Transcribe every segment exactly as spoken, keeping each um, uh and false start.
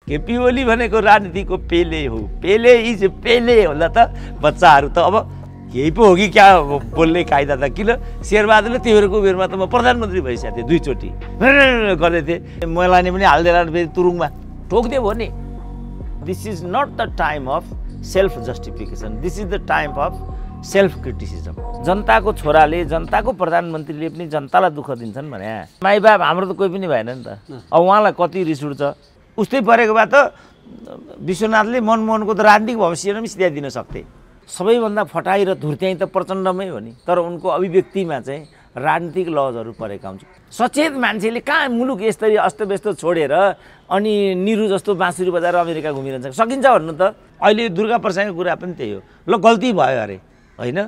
केपी ओली भनेको राजनीतिको पेले हो। पेले इज पेले होला त बच्चाहरू त अब यही पो हो कि क्या बोल्ने कायदा त। किन शेरबहादुरले तिमीहरूको उमेरमा त म प्रधानमन्त्री भइसकेको थिएँ दुईचोटि गर्दै थिएँ। मैलाने पनि हालिदिएर फेरि तुरुङमा ठोकिदियो भयो नि। This is not the time of self justification, this is the time of self criticism. जनताको छोराले जनताको प्रधानमन्त्रीले पनि जनतालाई दुःख दिन्छन् भने माई बाप हाम्रो त कोही पनि भएन नि त। अब उहाँलाई कति रिस उठ्छ। उस्तै परेको भए त विश्वनाथले मनमोहनको त राजनीतिक भविष्य नै सिधाइदिन सक्थे। सबैभन्दा फटाइ र धुर्त्याइ त प्रचण्डमै हो नि, तर उनको अभिव्यक्तिमा चाहिँ राजनीतिक लजहरू परेका हुन्छ। सचेत मान्छेले कहाँ मुलुक यसरी अस्तव्यस्त छोडेर अनि निरु जस्तो बाँसुरी बजाएर अमेरिका घुमिरहन्छ सकिन्छ भन्नु त। अहिले दुर्गा प्रसादको कुरा पनि त्यही हो। ल गल्ती भयो अरे होइन,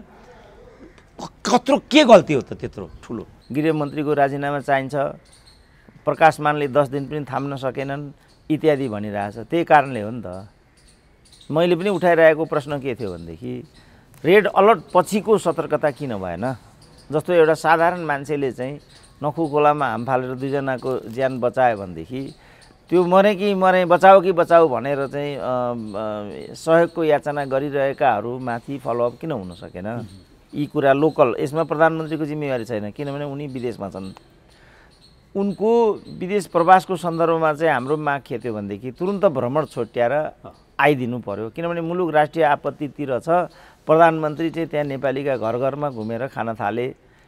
कत्रो के गल्ती हो त त्यत्रो ठुलो। गृहमन्त्रीको राजीनामा चाहिन्छ, प्रकाश मानले दस दिन पनि थाम्न सकेनन् इत्यादि भनिरहेछ। त्यही कारणले हो नि त। मैले पनि उठाइरहेको प्रश्न के थियो भनेदेखि रेड अलर्ट पछिको सतर्कता किन भएन। जस्तो एउटा साधारण मान्छेले चाहिँ नखु खोलामा हाम फालेर दुईजनाको ज्यान बचायो भनेदेखि त्यो मरे कि मरे बचाऊ कि बचाऊ भनेर चाहिँ सहयोगको याचना गरिरहेकाहरू माथि फलोअप किन हुन सकेन। यी कुरा लोकल, यसमा प्रधानमन्त्रीको जिम्मेवारी छैन किनभने उनी विदेशमा छन्। उनको विदेश प्रवासको सन्दर्भमा चाहिँ हाम्रो माग के थियो भनेदेखि तुरुन्त भ्रमण छोट्याएर आइदिनु पर्यो। किनभने मुलुक राष्ट्रिय आपत्तितिर छ। प्रधानमन्त्री चाहिँ त्यहाँ नेपालीका घर घरमा घुमेर खान थाले,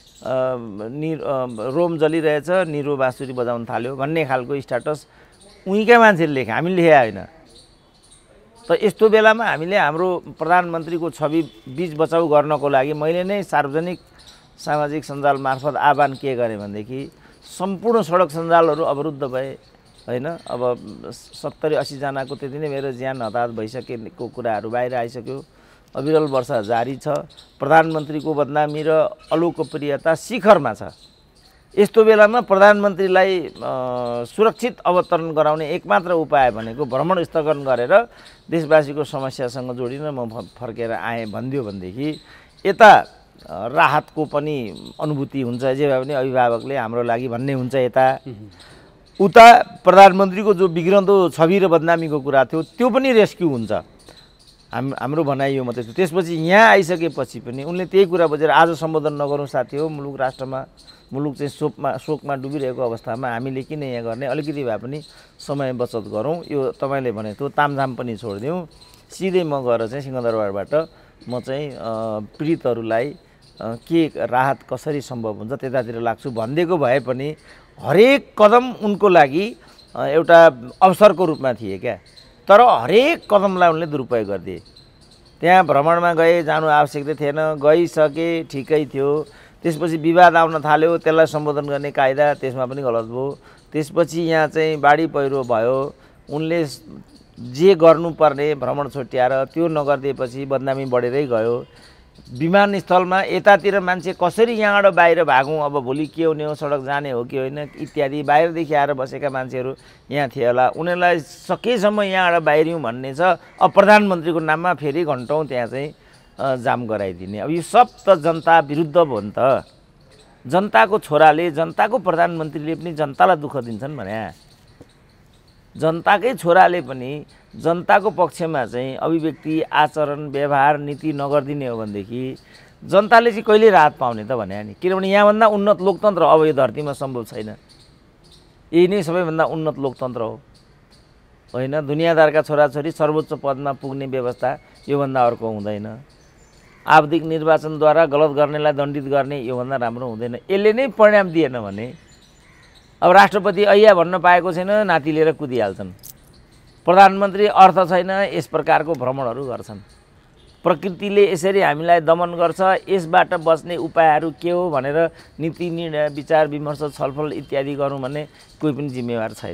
नि रोम जलिरहेछ निरो बाँसुरी बजाउन थाल्यो भन्ने खालको स्ट्याटस उहीँका मान्छेले लेखे, हामीले लेखे होइन। त यस्तो बेलामा हामीले हाम्रो प्रधानमन्त्रीको छवि बीच बचाउ गर्नको लागि मैले नै सार्वजनिक सामाजिक सञ्जाल मार्फत आह्वान के गरेँ भनेदेखि सम्पूर्ण सडक सञ्जालहरू अवरुद्ध भए होइन। अब सत्तरी असीजनाको त्यति नै मेरो ज्यान हताहत भइसकेको कुराहरू बाहिर आइसक्यो। अविरल वर्षा जारी छ। प्रधानमन्त्रीको बदनामी र अलोकप्रियता शिखरमा छ। यस्तो बेलामा प्रधानमन्त्रीलाई सुरक्षित अवतरण गराउने एकमात्र उपाय भनेको भ्रमण स्थगन गरेर देशवासीको समस्यासँग जोडिन म फर्केर आएँ भनिदियो भनेदेखि यता राहतको पनि अनुभूति हुन्छ, जे भए पनि अभिभावकले हाम्रो लागि भन्ने हुन्छ यता। उता प्रधानमन्त्रीको जो बिग्रँदो छवि र बदनामीको कुरा थियो त्यो पनि रेस्क्यु हुन्छ। हाम हाम्रो भनाइ यो मात्रै थियो। त्यसपछि यहाँ आइसकेपछि पनि उनले त्यही कुरा बुझेर आज सम्बोधन नगरौँ साथी हो, मुलुक राष्ट्रमा मुलुक चाहिँ शोकमा शोकमा डुबिरहेको अवस्थामा हामीले किन यहाँ गर्ने, अलिकति भए पनि समय बचत गरौँ। यो तपाईँले भनेको तामझाम पनि छोडिदिउँ, सिधै म गएर चाहिँ सिंहदरबारबाट म चाहिँ पीडितहरूलाई के राहत कसरी सम्भव हुन्छ त्यतातिर लाग्छु भनिदिएको भए पनि हरेक कदम उनको लागि एउटा अवसरको रूपमा थिए क्या। तर हरेक कदमलाई उनले दुरुपयोग गरिदिए। त्यहाँ भ्रमणमा गए, जानु आवश्यकता थिएन, गइसके ठिकै थियो। त्यसपछि विवाद आउन थाल्यो, त्यसलाई सम्बोधन गर्ने कायदा त्यसमा पनि गलत भयो। त्यसपछि यहाँ चाहिँ बाढी पहिरो भयो, उनले जे गर्नुपर्ने भ्रमण छोट्याएर त्यो नगरिदिएपछि बदनामी बढेरै गयो। विमानस्थलमा यतातिर मान्छे कसरी यहाँबाट बाहिर भागौँ, अब भोलि के हुने हो, सडक जाने हो कि होइन इत्यादि बाहिरदेखि आएर बसेका मान्छेहरू यहाँ थिए होला। उनीहरूलाई सकेसम्म यहाँबाट बाहिरियौँ भन्ने छ। अब प्रधानमन्त्रीको नाममा फेरि घन्टौँ त्यहाँ चाहिँ जाम गराइदिने। अब यो सब त जनता विरुद्ध भयो नि त। जनताको छोराले जनताको प्रधानमन्त्रीले पनि जनतालाई दुःख दिन्छन् भने जनताकै छोराले पनि जनताको पक्षमा चाहिँ अभिव्यक्ति आचरण व्यवहार नीति नगरिदिने हो भनेदेखि जनताले चाहिँ कहिले राहत पाउने त भने नि। किनभने यहाँभन्दा उन्नत लोकतन्त्र अब यो धरतीमा सम्भव छैन। यही नै सबैभन्दा उन्नत लोकतन्त्र हो होइन। दुनियाँदारका छोराछोरी सर्वोच्च पदमा पुग्ने व्यवस्था योभन्दा अर्को हुँदैन। आवधिक निर्वाचनद्वारा गलत गर्नेलाई दण्डित गर्ने योभन्दा राम्रो हुँदैन। यसले नै परिणाम दिएन भने अब राष्ट्रपति ऐया भन्न पाएको छैन, नाति लिएर कुदिहाल्छन्। प्रधानमन्त्री अर्थ छैन, यस प्रकारको भ्रमणहरू गर्छन्। प्रकृतिले यसरी हामीलाई दमन गर्छ, यसबाट बच्ने उपायहरू के हो भनेर नीति निर्णय विचार विमर्श छलफल इत्यादि गरौँ भने कोही पनि जिम्मेवार छैन।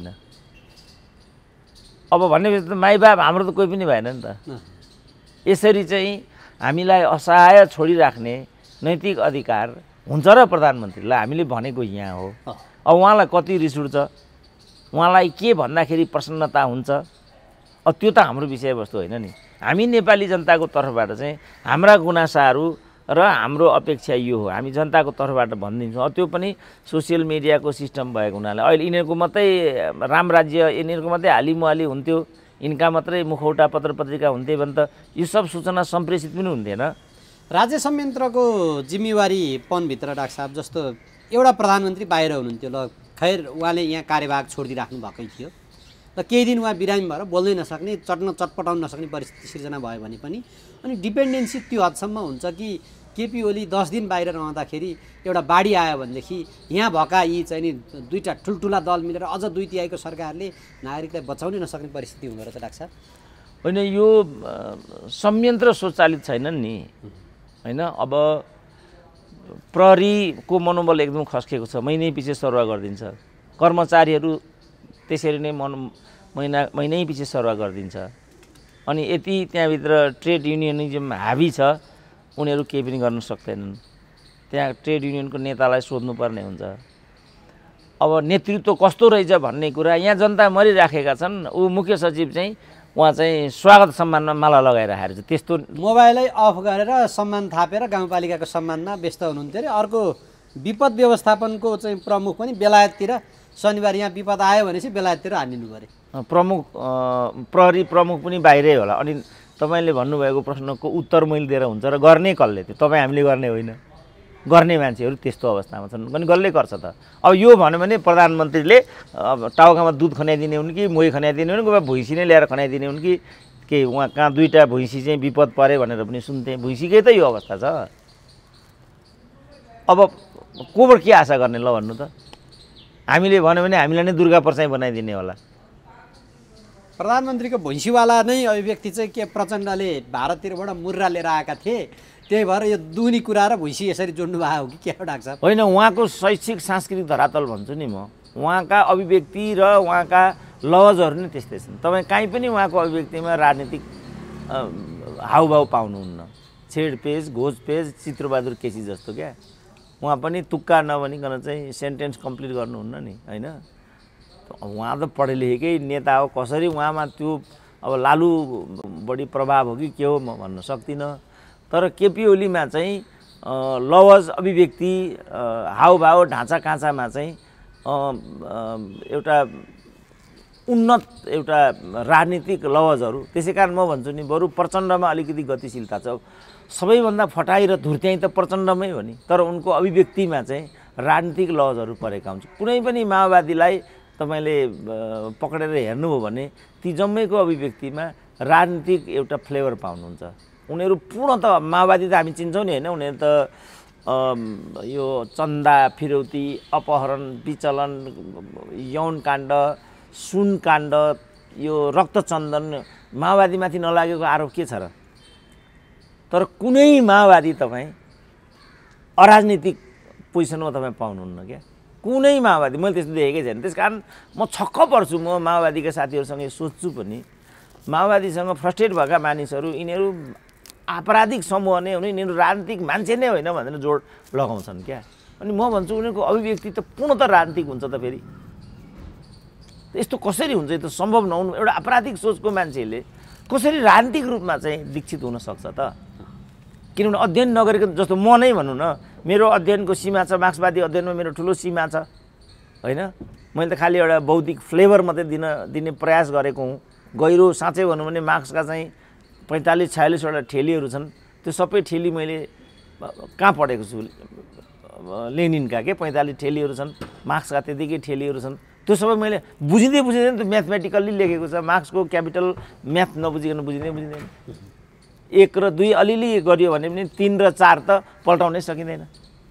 अब भनेपछि त माई बाप हाम्रो त कोही पनि भएन नि त। यसरी चाहिँ हामीलाई असहाय छोडिराख्ने नैतिक अधिकार हुन्छ र प्रधानमन्त्रीलाई हामीले भनेको यहाँ हो। अब उहाँलाई कति रिस उठ्छ, उहाँलाई के भन्दाखेरि प्रसन्नता हुन्छ, अब त्यो त हाम्रो विषयवस्तु होइन नि। हामी नेपाली जनताको तर्फबाट चाहिँ हाम्रा गुनासाहरू र हाम्रो अपेक्षा यो हो, हामी जनताको तर्फबाट भनिदिन्छौँ। त्यो पनि सोसियल मिडियाको सिस्टम भएको हुनाले अहिले यिनीहरूको मात्रै राम राज्य यिनीहरूको मात्रै हालिमुहाली हुन्थ्यो, यिनका मात्रै मुखौटा पत्र पत्रिका हुन्थे भने त यो सब सूचना सम्प्रेषित पनि हुन्थेन। राज्य संयन्त्रको जिम्मेवारी पनभित्र डाक्टर साहब जस्तो एउटा प्रधानमन्त्री बाहिर हुनुहुन्थ्यो, ल खैर उहाँले यहाँ कार्यभाग छोडिदिइराख्नु भएकै थियो र केही दिन उहाँ बिरामी भएर बोल्नै नसक्ने, चट्न चटपटाउन नसक्ने परिस्थिति सिर्जना भयो भने पनि अनि डिपेन्डेन्सी त्यो हदसम्म हुन्छ कि केपी ओली दस दिन बाहिर रहँदाखेरि एउटा बाढी आयो भनेदेखि यहाँ भएका यी चाहिँ नि दुईवटा ठुल्ठुला दल मिलेर अझ दुई तिहाईको सरकारले नागरिकलाई बचाउनै नसक्ने परिस्थिति हुँदो रहेछ डाक्टर साहब। होइन, यो संयन्त्र स्वचालित छैनन् नि होइन। अब प्रहरीको मनोबल एकदम खस्किएको छ, महिनै पछि सरुवा गरिदिन्छ, कर्मचारीहरू त्यसरी नै मन महिना महिनै पछि सरुवा गरिदिन्छ। अनि यति त्यहाँभित्र ट्रेड युनियनिजम हाबी छ, उनीहरू केही पनि गर्न सक्दैनन्। त्यहाँ ट्रेड युनियनको नेतालाई सोध्नुपर्ने हुन्छ। अब नेतृत्व कस्तो रहेछ भन्ने कुरा यहाँ जनता मरिराखेका छन्। ऊ मुख्य सचिव चाहिँ उहाँ चाहिँ स्वागत सम्मानमा माला लगाइराखेको छ। त्यस्तो मोबाइलै अफ गरेर सम्मान थापेर गाउँपालिकाको सम्मानमा व्यस्त हुनुहुन्थ्यो अरे। अर्को विपद व्यवस्थापनको चाहिँ प्रमुख पनि बेलायततिर, शनिबार यहाँ विपद आयो भनेपछि बेलायततिर हानिनु पऱ्यो। प्रमुख प्रहरी प्रमुख पनि बाहिरै होला। अनि तपाईँले भन्नुभएको प्रश्नको उत्तर मैले दिएर हुन्छ र गर्ने कसले? त्यो तपाईँ हामीले गर्ने होइन, गर्ने मान्छेहरू त्यस्तो अवस्थामा छन्। अनि कसले गर्छ त? अब यो भन्यो भने प्रधानमन्त्रीले अब टाउकामा दुध खनाइदिने हुन् कि मोही खनाइदिने हुन् कि भुइँसी नै ल्याएर खनाइदिने हुन् कि के उहाँ कहाँ दुईवटा भुइँसी चाहिँ विपद परे भनेर पनि सुन्थेँ। भुइँसीकै त यो अवस्था छ। अब कोबाट के आशा गर्ने ल भन्नु त? हामीले भन्यो भने हामीलाई नै दुर्गा पर्साई बनाइदिने होला। प्रधानमन्त्रीको भुइँसीवाला नै अभिव्यक्ति चाहिँ के प्रचण्डले भारततिरबाट मुर्रा लिएर आएका थिए, त्यही भएर यो दुनी कुरा र भुइँसी यसरी जोड्नु भएको हो कि के हो डाक्टर साहब? होइन, उहाँको शैक्षिक सांस्कृतिक धरातल भन्छु नि म। उहाँका अभिव्यक्ति र उहाँका लवजहरू नै त्यस्तै छन्। तपाईँ कहीँ पनि उहाँको अभिव्यक्तिमा राजनीतिक हाउभाउ पाउनुहुन्न। छेडपेज, घोजपेज, चित्रबहादुर केसी जस्तो क्या। उहाँ पनि तुक्का नभनिकन चाहिँ सेन्टेन्स कम्प्लिट गर्नुहुन्न नि होइन। उहाँ त पढे लेखेकै नेता हो, कसरी उहाँमा त्यो अब लालु बढी प्रभाव हो कि के हो म भन्न सक्दिनँ। तर केपी ओलीमा चाहिँ लवज, अभिव्यक्ति, हाउभाउ, ढाँचा काँचामा चाहिँ एउटा उन्नत एउटा राजनीतिक लवजहरू। त्यसै कारण म भन्छु नि बरु प्रचण्डमा अलिकति गतिशीलता छ। सबैभन्दा फटाइ र धुर्त्याइ त प्रचण्डमै हो नि, तर उनको अभिव्यक्तिमा चाहिँ राजनीतिक लवजहरू परेका हुन्छ। कुनै पनि माओवादीलाई तपाईँले पक्रेर हेर्नुभयो भने ती जम्मैको अभिव्यक्तिमा राजनीतिक एउटा फ्लेभर पाउनुहुन्छ। उनीहरू पूर्णत माओवादी त हामी चिन्छौँ नि होइन। उनीहरू त यो चन्दा फिरौती, अपहरण, विचलन, यौनकाण्ड, सुनकाण्ड, यो रक्तचन्दन, माओवादीमाथि नलागेको आरोप के छ र? तर कुनै माओवादी तपाईँ अराजनीतिक पोजिसनमा तपाईँ पाउनुहुन्न क्या। कुनै माओवादी मैले त्यस्तो देखेकै छैन। त्यस कारण म छक्क पर्छु। म माओवादीका साथीहरूसँग सोध्छु पनि, माओवादीसँग फ्रस्ट्रेट भएका मानिसहरू यिनीहरू आपराधिक समूह नै हुने, यिनीहरू राजनीतिक मान्छे नै होइन भनेर जोड लगाउँछन् क्या। अनि म भन्छु उनीहरूको अभिव्यक्ति त पूर्णतः राजनीतिक हुन्छ त फेरि यस्तो कसरी हुन्छ? यो त सम्भव नहुनु। एउटा आपराधिक सोचको मान्छेले कसरी राजनीतिक रूपमा चाहिँ दीक्षित हुन सक्छ त? किनभने अध्ययन नगरेको जस्तो म नै भनौँ न, मेरो अध्ययनको सीमा छ, मार्क्सवादी अध्ययनमा मेरो ठुलो सीमा छ होइन। मैले त खालि एउटा बौद्धिक फ्लेभर मात्रै दिन दिने प्रयास गरेको हुँ। गहिरो साँच्चै भनौँ भने मार्क्सका चाहिँ पैँतालिस छयालिसवटा ठेलीहरू छन्। त्यो सबै ठेली मैले कहाँ पढेको छु? लेनिनका के पैँतालिस ठेलीहरू छन्, मार्क्सका त्यतिकै ठेलीहरू छन्। त्यो सबै मैले बुझिँदै बुझिँदैन त्यो म्याथमेटिकल्ली लेखेको छ। मार्क्सको क्यापिटल म्याथ नबुझिकन बुझिँदै बुझिँदैन। एक र दुई अलिअलि गरियो भने पनि तिन र चार त पल्टाउनै सकिँदैन।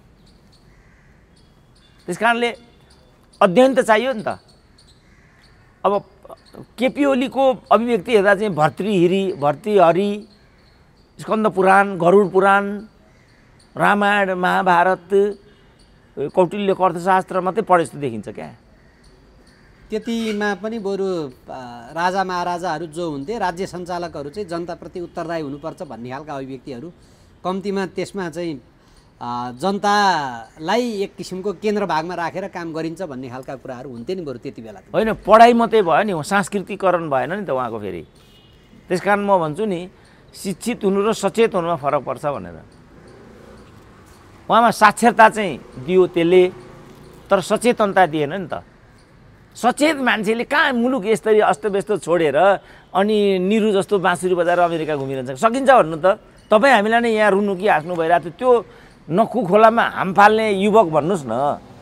त्यस कारणले अध्ययन त चाहियो नि त। अब केपी ओलीको अभिव्यक्ति हेर्दा चाहिँ भर्तृहरि, भर्तृहरि, स्कन्द पुराण, गरुड पुराण, रामायण, महाभारत, कौटिल्यको अर्थशास्त्र मात्रै पढे जस्तो देखिन्छ क्या। त्यतिमा पनि बरु राजा महाराजाहरू जो हुन्थे, राज्य सञ्चालकहरू चाहिँ जनताप्रति उत्तरदायी हुनुपर्छ भन्ने खालका अभिव्यक्तिहरू, कम्तीमा त्यसमा चाहिँ जनतालाई एक किसिमको केन्द्र भागमा राखेर काम गरिन्छ भन्ने खालका कुराहरू हुन्थे नि बरु त्यति बेला। होइन, पढाइ मात्रै भयो नि, सांस्कृतिकरण भएन नि त उहाँको फेरि। त्यस कारण म भन्छु नि शिक्षित हुनु र सचेत हुनुमा फरक पर्छ भनेर। उहाँमा साक्षरता चाहिँ दियो त्यसले, तर सचेतनता दिएन नि त। सचेत मान्छेले कहाँ मुलुक यसरी अस्तव्यस्त छोडेर अनि निरु जस्तो बाँसुरी बजाएर अमेरिका घुमिरहन्छ? सकिन्छ भन्नु त? तपाईँ हामीलाई नै यहाँ रुनु कि हाँस्नु भइरहेको थियो। त्यो नक्खु खोलामा हाम फाल्ने युवक भन्नुहोस् न,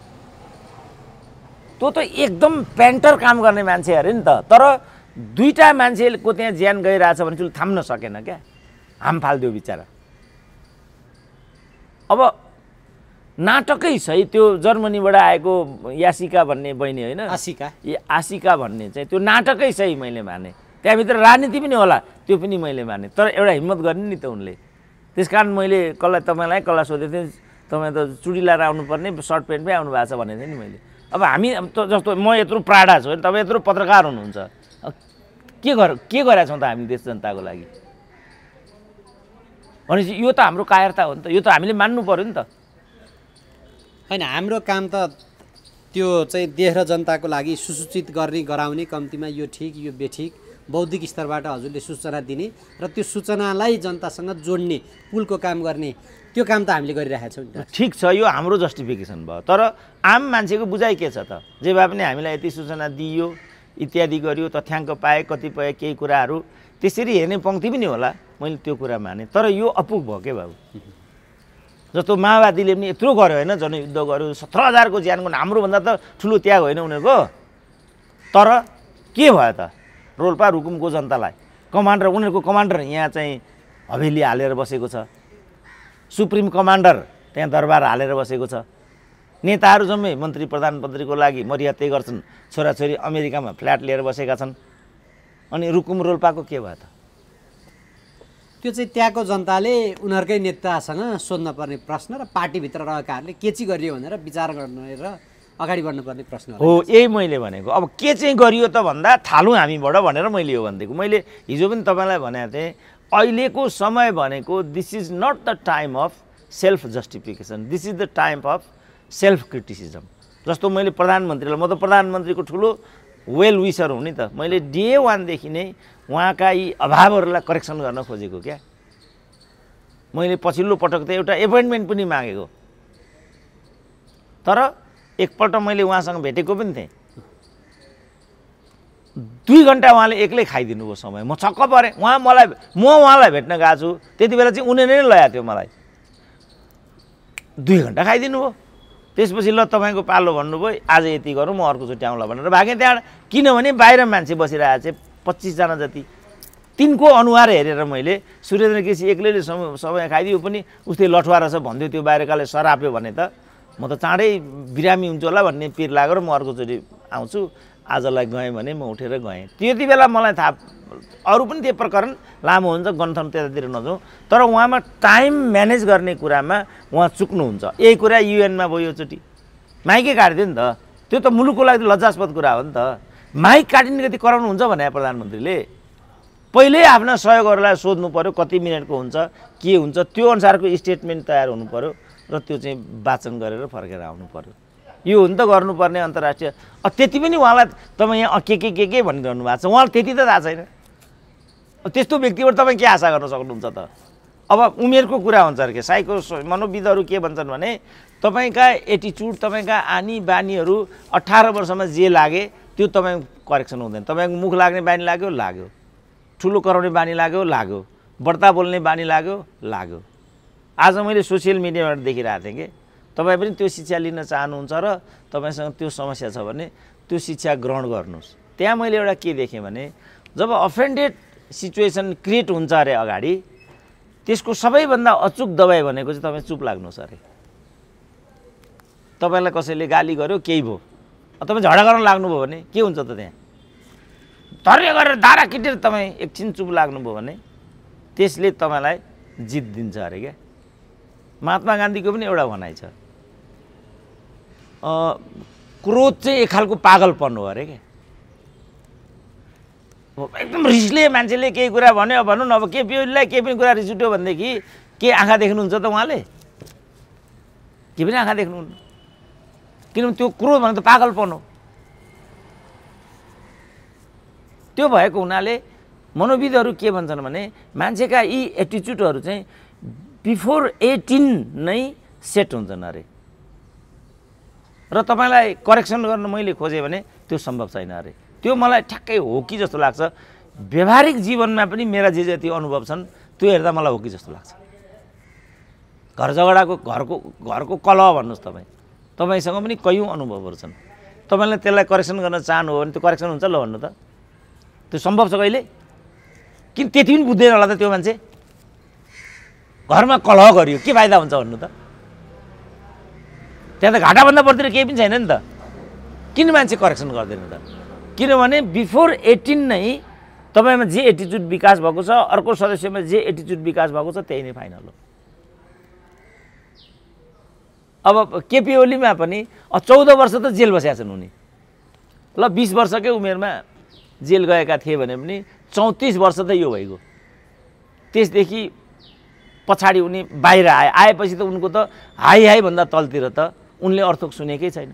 त्यो त एकदम पेन्टर काम गर्ने मान्छे अरे नि त। तर दुईवटा मान्छेको त्यहाँ ज्यान गइरहेछ भने चाहिँ थाम्न सकेन क्या, हाम फालिदियो बिचरा। अब नाटकै सही त्यो जर्मनीबाट आएको यासिका भन्ने बहिनी होइन, आशिका ए आशिका भन्ने चाहिँ त्यो नाटकै सही मैले माने। त्यहाँभित्र राजनीति पनि होला त्यो पनि मैले माने, तर एउटा हिम्मत गर्ने नि त उनले। त्यस कारण मैले कसलाई तपाईँलाई कसलाई सोधेको थिएँ, तपाईँ त चुडी लाएर आउनुपर्ने सर्ट पेन्टमै आउनु भएको छ भनेको थिएँ नि मैले। अब हामी त जस्तो म यत्रो प्राडा छु, तपाईँ यत्रो पत्रकार हुनुहुन्छ, के गर के गरेका छौँ त हामी देश जनताको लागि? भनेपछि यो त हाम्रो कायरता हो नि त, यो त हामीले मान्नु पऱ्यो नि त। होइन, हाम्रो काम त त्यो चाहिँ देश र जनताको लागि सुसूचित गर्ने गराउने, कम्तीमा यो ठिक यो बेठिक बौद्धिक स्तरबाट हजुरले सूचना दिने र त्यो सूचनालाई जनतासँग जोड्ने, पुलको काम गर्ने, त्यो काम त हामीले गरिरहेका छौँ नि। ठिक छ, यो हाम्रो जस्टिफिकेसन भयो। तर आम मान्छेको बुझाइ के छ त? जे भए पनि हामीलाई यति सूचना दिइयो, इत्यादि गरियो, तथ्याङ्क पाए, कतिपय केही कुराहरू त्यसरी हेर्ने पङ्क्ति पनि होला, मैले त्यो कुरा माने। तर यो अपुग भयो के बाबु? जस्तो माओवादीले पनि यत्रो गर्यो होइन, जनयुद्ध गर्यो, सत्र हजारको ज्यानको, हाम्रोभन्दा त ठुलो त्याग होइन उनीहरूको। तर के भयो त? रोल्पा रुकुमको जनतालाई कमान्डर, उनीहरूको कमान्डर यहाँ चाहिँ हवेली हालेर बसेको छ, सुप्रिम कमान्डर त्यहाँ दरबार हालेर बसेको छ, नेताहरू जम्मै मन्त्री प्रधानमन्त्रीको लागि मरिहत्ते गर्छन्, छोराछोरी अमेरिकामा फ्ल्याट लिएर बसेका छन्। अनि रुकुम रोल्पाको के भयो त? त्यो चाहिँ त्यहाँको जनताले उनीहरूकै नेतासँग सोध्न पर्ने प्रश्न र पार्टीभित्र रहेकाहरूले के चाहिँ गरियो भनेर विचार गर्ने र अगाडि बढ्नुपर्ने प्रश्न हो। यही मैले भनेको। अब के चाहिँ गरियो त भन्दा थालौँ हामीबाट भनेर मैले यो भनिदिएको। मैले हिजो पनि तपाईँलाई भनेको थिएँ, अहिलेको समय भनेको this is not the time of self justification, this is the time of self criticism. जस्तो मैले प्रधानमन्त्रीलाई, म त प्रधानमन्त्रीको ठुलो वेल विसर हुँ नि त, मैले डे वानदेखि नै उहाँका यी अभावहरूलाई करेक्सन गर्न खोजेको क्या। मैले पछिल्लो पटक त एउटा एपोइन्टमेन्ट पनि मागेको, तर एकपल्ट मैले उहाँसँग भेटेको पनि थिएँ। दुई घन्टा उहाँले एक्लै खाइदिनु भयो समय। म छक्क परेँ। उहाँ मलाई म उहाँलाई भेट्न गएको छु, त्यति बेला चाहिँ उनीहरूले नै ल्याएको थियो मलाई। दुई घन्टा खाइदिनु भयो। त्यसपछि ल तपाईँको पालो भन्नुभयो, आज यति गरौँ, म अर्कोचोटि आउँला भनेर भागेँ त्यहाँबाट। किनभने बाहिर मान्छे बसिरहेको छ पच्चिसजना जति, तिनको अनुहार हेरेर मैले सुरेन्द्र केसी एक्लैले समय समय खाइदियो पनि उस्तै लठुवा रहेछ भन्थ्यो, त्यो बाहिरकाले सराप्यो भने त म त चाँडै बिरामी हुन्छ होला भन्ने पिर लागेर म अर्कोचोटि आउँछु। आजलाई गएँ भने म उठेर गएँ। त्यति बेला मलाई थाहा, अरू पनि त्यो प्रकरण लामो हुन्छ, गन्थन त्यतातिर नजाउँ, तर उहाँमा टाइम म्यानेज गर्ने कुरामा उहाँ चुक्नुहुन्छ। यही कुरा युएनमा भयो योचोटि, माइकै काटिदियो नि त। त्यो त मुलुकको लागि लज्जास्पद कुरा हो नि त। माइक काटिने गति कराउनु हुन्छ भने प्रधानमन्त्रीले पहिल्यै आफ्ना सहयोगहरूलाई सोध्नु पऱ्यो कति मिनटको हुन्छ, के हुन्छ, त्यो अनुसारको स्टेटमेन्ट तयार हुनु पऱ्यो र त्यो चाहिँ वाचन गरेर फर्केर आउनु पऱ्यो। यो हो नि त गर्नुपर्ने अन्तर्राष्ट्रिय। अब त्यति पनि उहाँलाई तपाईँ यहाँ के के के के भनिरहनु भएको छ, उहाँलाई त्यति त थाहा छैन। त्यस्तो व्यक्तिबाट तपाईँ के आशा गर्न सक्नुहुन्छ त? अब उमेरको कुरा हुन्छ अरे के, साइको मनोविदहरू के भन्छन् भने तपाईँका एटिच्युड, तपाईँका आनी बानीहरू अठार वर्षमा जे लागे त्यो तपाईँ करेक्सन हुँदैन। तपाईँको मुख लाग्ने बानी लाग्यो लाग्यो, ठुलो कराउने बानी लाग्यो लाग्यो, बढ्ता बोल्ने बानी लाग्यो लाग्यो। आज मैले सोसियल मिडियाबाट देखिरहेको थिएँ कि तपाईँ पनि त्यो शिक्षा लिन चाहनुहुन्छ र तपाईँसँग त्यो समस्या छ भने त्यो शिक्षा ग्रहण गर्नुहोस्। त्यहाँ मैले एउटा के देखेँ भने जब अफेन्डेड सिचुएसन क्रिएट हुन्छ अरे अगाडि, त्यसको सबैभन्दा अचुक दबाई भनेको चाहिँ तपाईँ चुप लाग्नुहोस् अरे। तपाईँलाई कसैले गाली गर्यो, केही भयो, तपाईँ झगडा गर्न लाग्नुभयो भने के हुन्छ त? त्यहाँ धैर्य गरेर दारा किटेर तपाईँ एकछिन चुप लाग्नुभयो भने त्यसले तपाईँलाई जित दिन्छ अरे क्या। महात्मा गान्धीको पनि एउटा भनाइ छ, क्रोध चाहिँ एक खालको पागलपन हो अरे क्या। एकदम रिसले मान्छेले केही कुरा भन्यो, भनौँ न अब के पिओलीलाई केही पनि कुरा रिस उठ्यो भनेदेखि के आँखा देख्नुहुन्छ त उहाँले? के पनि आँखा देख्नुहुन्न, किनभने त्यो क्रोध भने त पागलपन हो। त्यो भएको हुनाले मनोविदहरू के भन्छन् भने मान्छेका यी एटिच्युडहरू चाहिँ बिफोर एटिन नै सेट हुन्छन् अरे। र तपाईँलाई करेक्सन गर्न मैले खोजेँ भने त्यो सम्भव छैन अरे। त्यो मलाई ठ्याक्कै हो कि जस्तो लाग्छ। व्यवहारिक जीवनमा पनि मेरा जे जति अनुभव छन् त्यो हेर्दा मलाई हो कि जस्तो लाग्छ। घर झगडाको घरको घरको कलह भन्नुहोस् तपाईँ, तपाईँसँग पनि कयौँ अनुभवहरू छन्। तपाईँले त्यसलाई करेक्सन गर्न चाहनु हो भने त्यो करेक्सन हुन्छ ल भन्नु त? त्यो सम्भव छ कहिले? किन त्यति पनि बुझ्दैन होला त त्यो मान्छे? घरमा कलह गरियो के फाइदा हुन्छ भन्नु त? त्यहाँ त घाटाभन्दा बढ्तिर केही पनि छैन नि त। किन मान्छे करेक्सन गर्दैन त? किनभने बिफोर एटिन नै तपाईँमा जे एटिच्युड विकास भएको छ, अर्को सदस्यमा जे एटिच्युड विकास भएको छ त्यही नै फाइनल हो। अब केपी ओलीमा पनि चौध वर्ष त जेल बसेका छन् उनी। ल बिस वर्षकै उमेरमा जेल गएका थिए भने पनि चौतिस वर्ष त यो भइगयो। त्यसदेखि पछाडि उनी बाहिर आए। आएपछि त उनको त हाई हाईभन्दा तलतिर त उनले अर्थक सुनेकै छैन।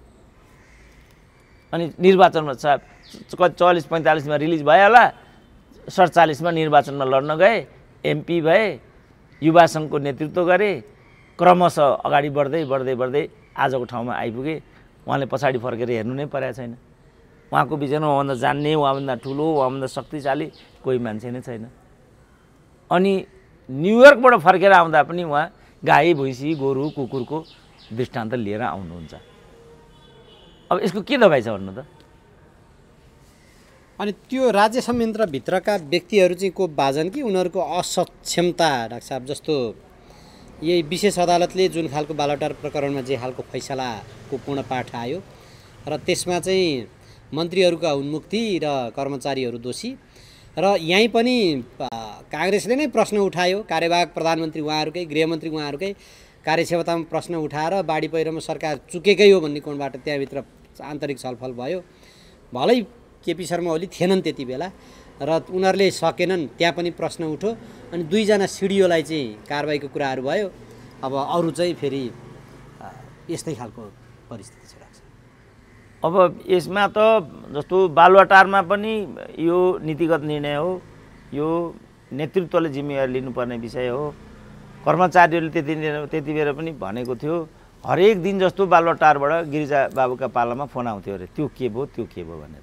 अनि निर्वाचनमा साहब चालिस पैँतालिसमा रिलिज भयो होला, सडचालिसमा निर्वाचनमा लड्न गए, एमपी भए, युवा सङ्घको नेतृत्व गरे, क्रमशः अगाडि बढ्दै बढ्दै बढ्दै आजको ठाउँमा आइपुगे। उहाँले पछाडि फर्केर हेर्नु नै परेको छैन। उहाँको विषयमा उहाँभन्दा जान्ने, उहाँभन्दा ठुलो, उहाँभन्दा शक्तिशाली कोही मान्छे नै छैन। अनि न्युयोर्कबाट फर्केर आउँदा पनि उहाँ गाई भैँसी गोरु कुकुरको दृष्टान्त लिएर आउनुहुन्छ। अब यसको के दबाई छ भन्नु त? अनि त्यो राज्य संयन्त्रभित्रका व्यक्तिहरू चाहिँ को बाजन कि उनीहरूको असक्षमता? डाक्टर साहब, जस्तो यही विशेष अदालतले जुन खालको बालटार प्रकरणमा जे खालको फैसलाको पूर्ण पाठ आयो र त्यसमा चाहिँ मन्त्रीहरूका उन्मुक्ति र कर्मचारीहरू दोषी, र यहीँ पनि काङ्ग्रेसले नै प्रश्न उठायो। कार्यवाहक प्रधानमन्त्री उहाँहरूकै, गृहमन्त्री उहाँहरूकै कार्यक्षमतामा प्रश्न उठाएर बाढी पहिरोमा सरकार चुकेकै हो भन्ने कोणबाट त्यहाँभित्र आन्तरिक छलफल भयो। भलै केपी शर्मा ओली थिएनन् त्यति बेला र उनीहरूले सकेनन्, त्यहाँ पनि प्रश्न उठ्यो। अनि दुईजना सिडिओलाई चाहिँ कारबाहीको कुराहरू भयो। अब अरू चाहिँ फेरि यस्तै खालको परिस्थिति छ। अब यसमा त जस्तो बालुवाटारमा पनि यो नीतिगत निर्णय हो, यो नेतृत्वले जिम्मेवारी लिनुपर्ने विषय हो। कर्मचारीहरूले त्यति त्यति बेला पनि भनेको थियो, हरेक दिन जस्तो बालुवाटारबाट गिरिजा बाबुका पालामा फोन आउँथ्यो अरे, त्यो के भयो त्यो के भयो भनेर।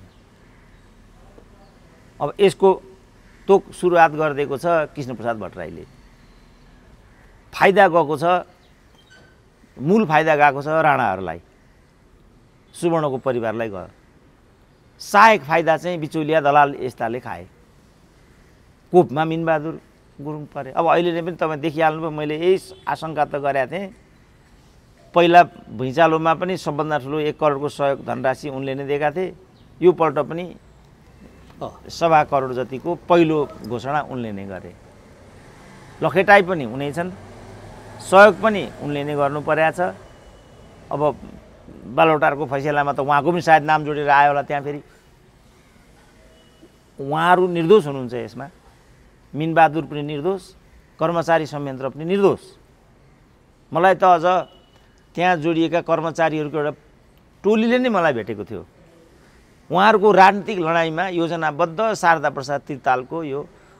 अब यसको तोक सुरुवात गरिदिएको छ कृष्णप्रसाद भट्टराईले। फाइदा गएको छ, मूल फाइदा गएको छ राणाहरूलाई, सुवर्णको परिवारलाई गयो। सहायक फाइदा चाहिँ बिचौलिया दलाल यस्ताले खाए। कोपमा मिनबहादुर गुरुङ परे। अब अहिले नै पनि तपाईँ देखिहाल्नुभयो, मैले यही आशंका त गरेका थिएँ। पहिला भुइँचालोमा पनि सबभन्दा ठुलो एक करोडको सहयोग धनराशि उनले नै दिएका थिए। यो पल्ट पनि सवा करोड जतिको पहिलो घोषणा उनले नै गरे। लखेटाई पनि उनै छन्, सहयोग पनि उनले नै गर्नु परेको छ। अब बालुवाटारको फैसलामा त उहाँको पनि सायद नाम जोडेर आयो होला। त्यहाँ फेरि उहाँहरू निर्दोष हुनुहुन्छ यसमा। मिनबहादुर पनि निर्दोष, कर्मचारी संयन्त्र पनि निर्दोष। मलाई त अझ त्यहाँ जोडिएका कर्मचारीहरूको एउटा टोलीले नै मलाई भेटेको थियो। उहाँहरूको राजनीतिक लडाइँमा योजनाबद्ध शारदा प्रसाद तिर्तालको यो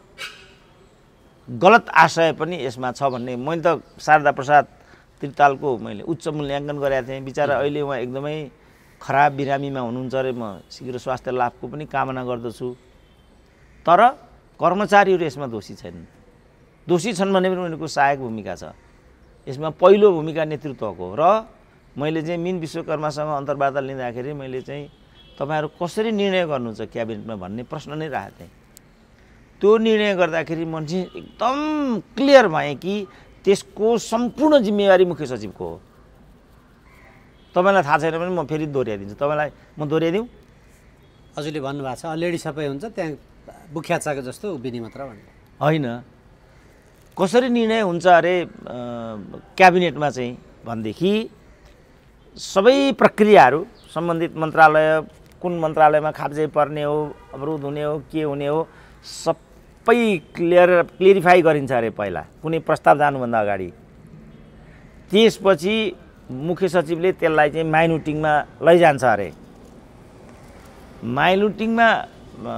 गलत आशय पनि यसमा छ भन्ने। मैले त शारदा प्रसाद तिर्तालको मैले उच्च मूल्याङ्कन गरेका थिएँ। बिचरा अहिले उहाँ एकदमै खराब बिरामीमा हुनुहुन्छ अरे। म शीघ्र स्वास्थ्य लाभको पनि कामना गर्दछु। तर कर्मचारीहरू यसमा दोषी छैनन्। दोषी छन् भने पनि उनीहरूको सहायक भूमिका छ। यसमा पहिलो भूमिका नेतृत्वको। र मैले चाहिँ मिन विश्वकर्मासँग अन्तर्वार्ता लिँदाखेरि मैले चाहिँ तपाईँहरू कसरी निर्णय गर्नुहुन्छ क्याबिनेटमा भन्ने प्रश्न नै राखेको थिएँ। त्यो निर्णय गर्दाखेरि म चाहिँ एकदम क्लियर भएँ कि त्यसको सम्पूर्ण जिम्मेवारी मुख्य सचिवको हो। तपाईँलाई थाहा छैन भने म फेरि दोहोऱ्याइदिन्छु। तपाईँलाई म दोहोऱ्याइदिउँ? हजुरले भन्नुभएको छ अलरेडी सबै हुन्छ, त्यहाँ बुख्या चाको जस्तो उभिने मात्र भन्नु होइन। कसरी निर्णय हुन्छ अरे क्याबिनेटमा चाहिँ भनेदेखि सबै प्रक्रियाहरू सम्बन्धित मन्त्रालय, कुन मन्त्रालयमा खाब्जे पर्ने हो, अवरोध हुने हो, के हुने हो, सबै क्लियर क्लियरिफाई गरिन्छ अरे पहिला कुनै प्रस्ताव जानुभन्दा अगाडि। त्यसपछि मुख्य सचिवले त्यसलाई चाहिँ माइनुटिङमा लैजान्छ अरे। माइनुटिङमा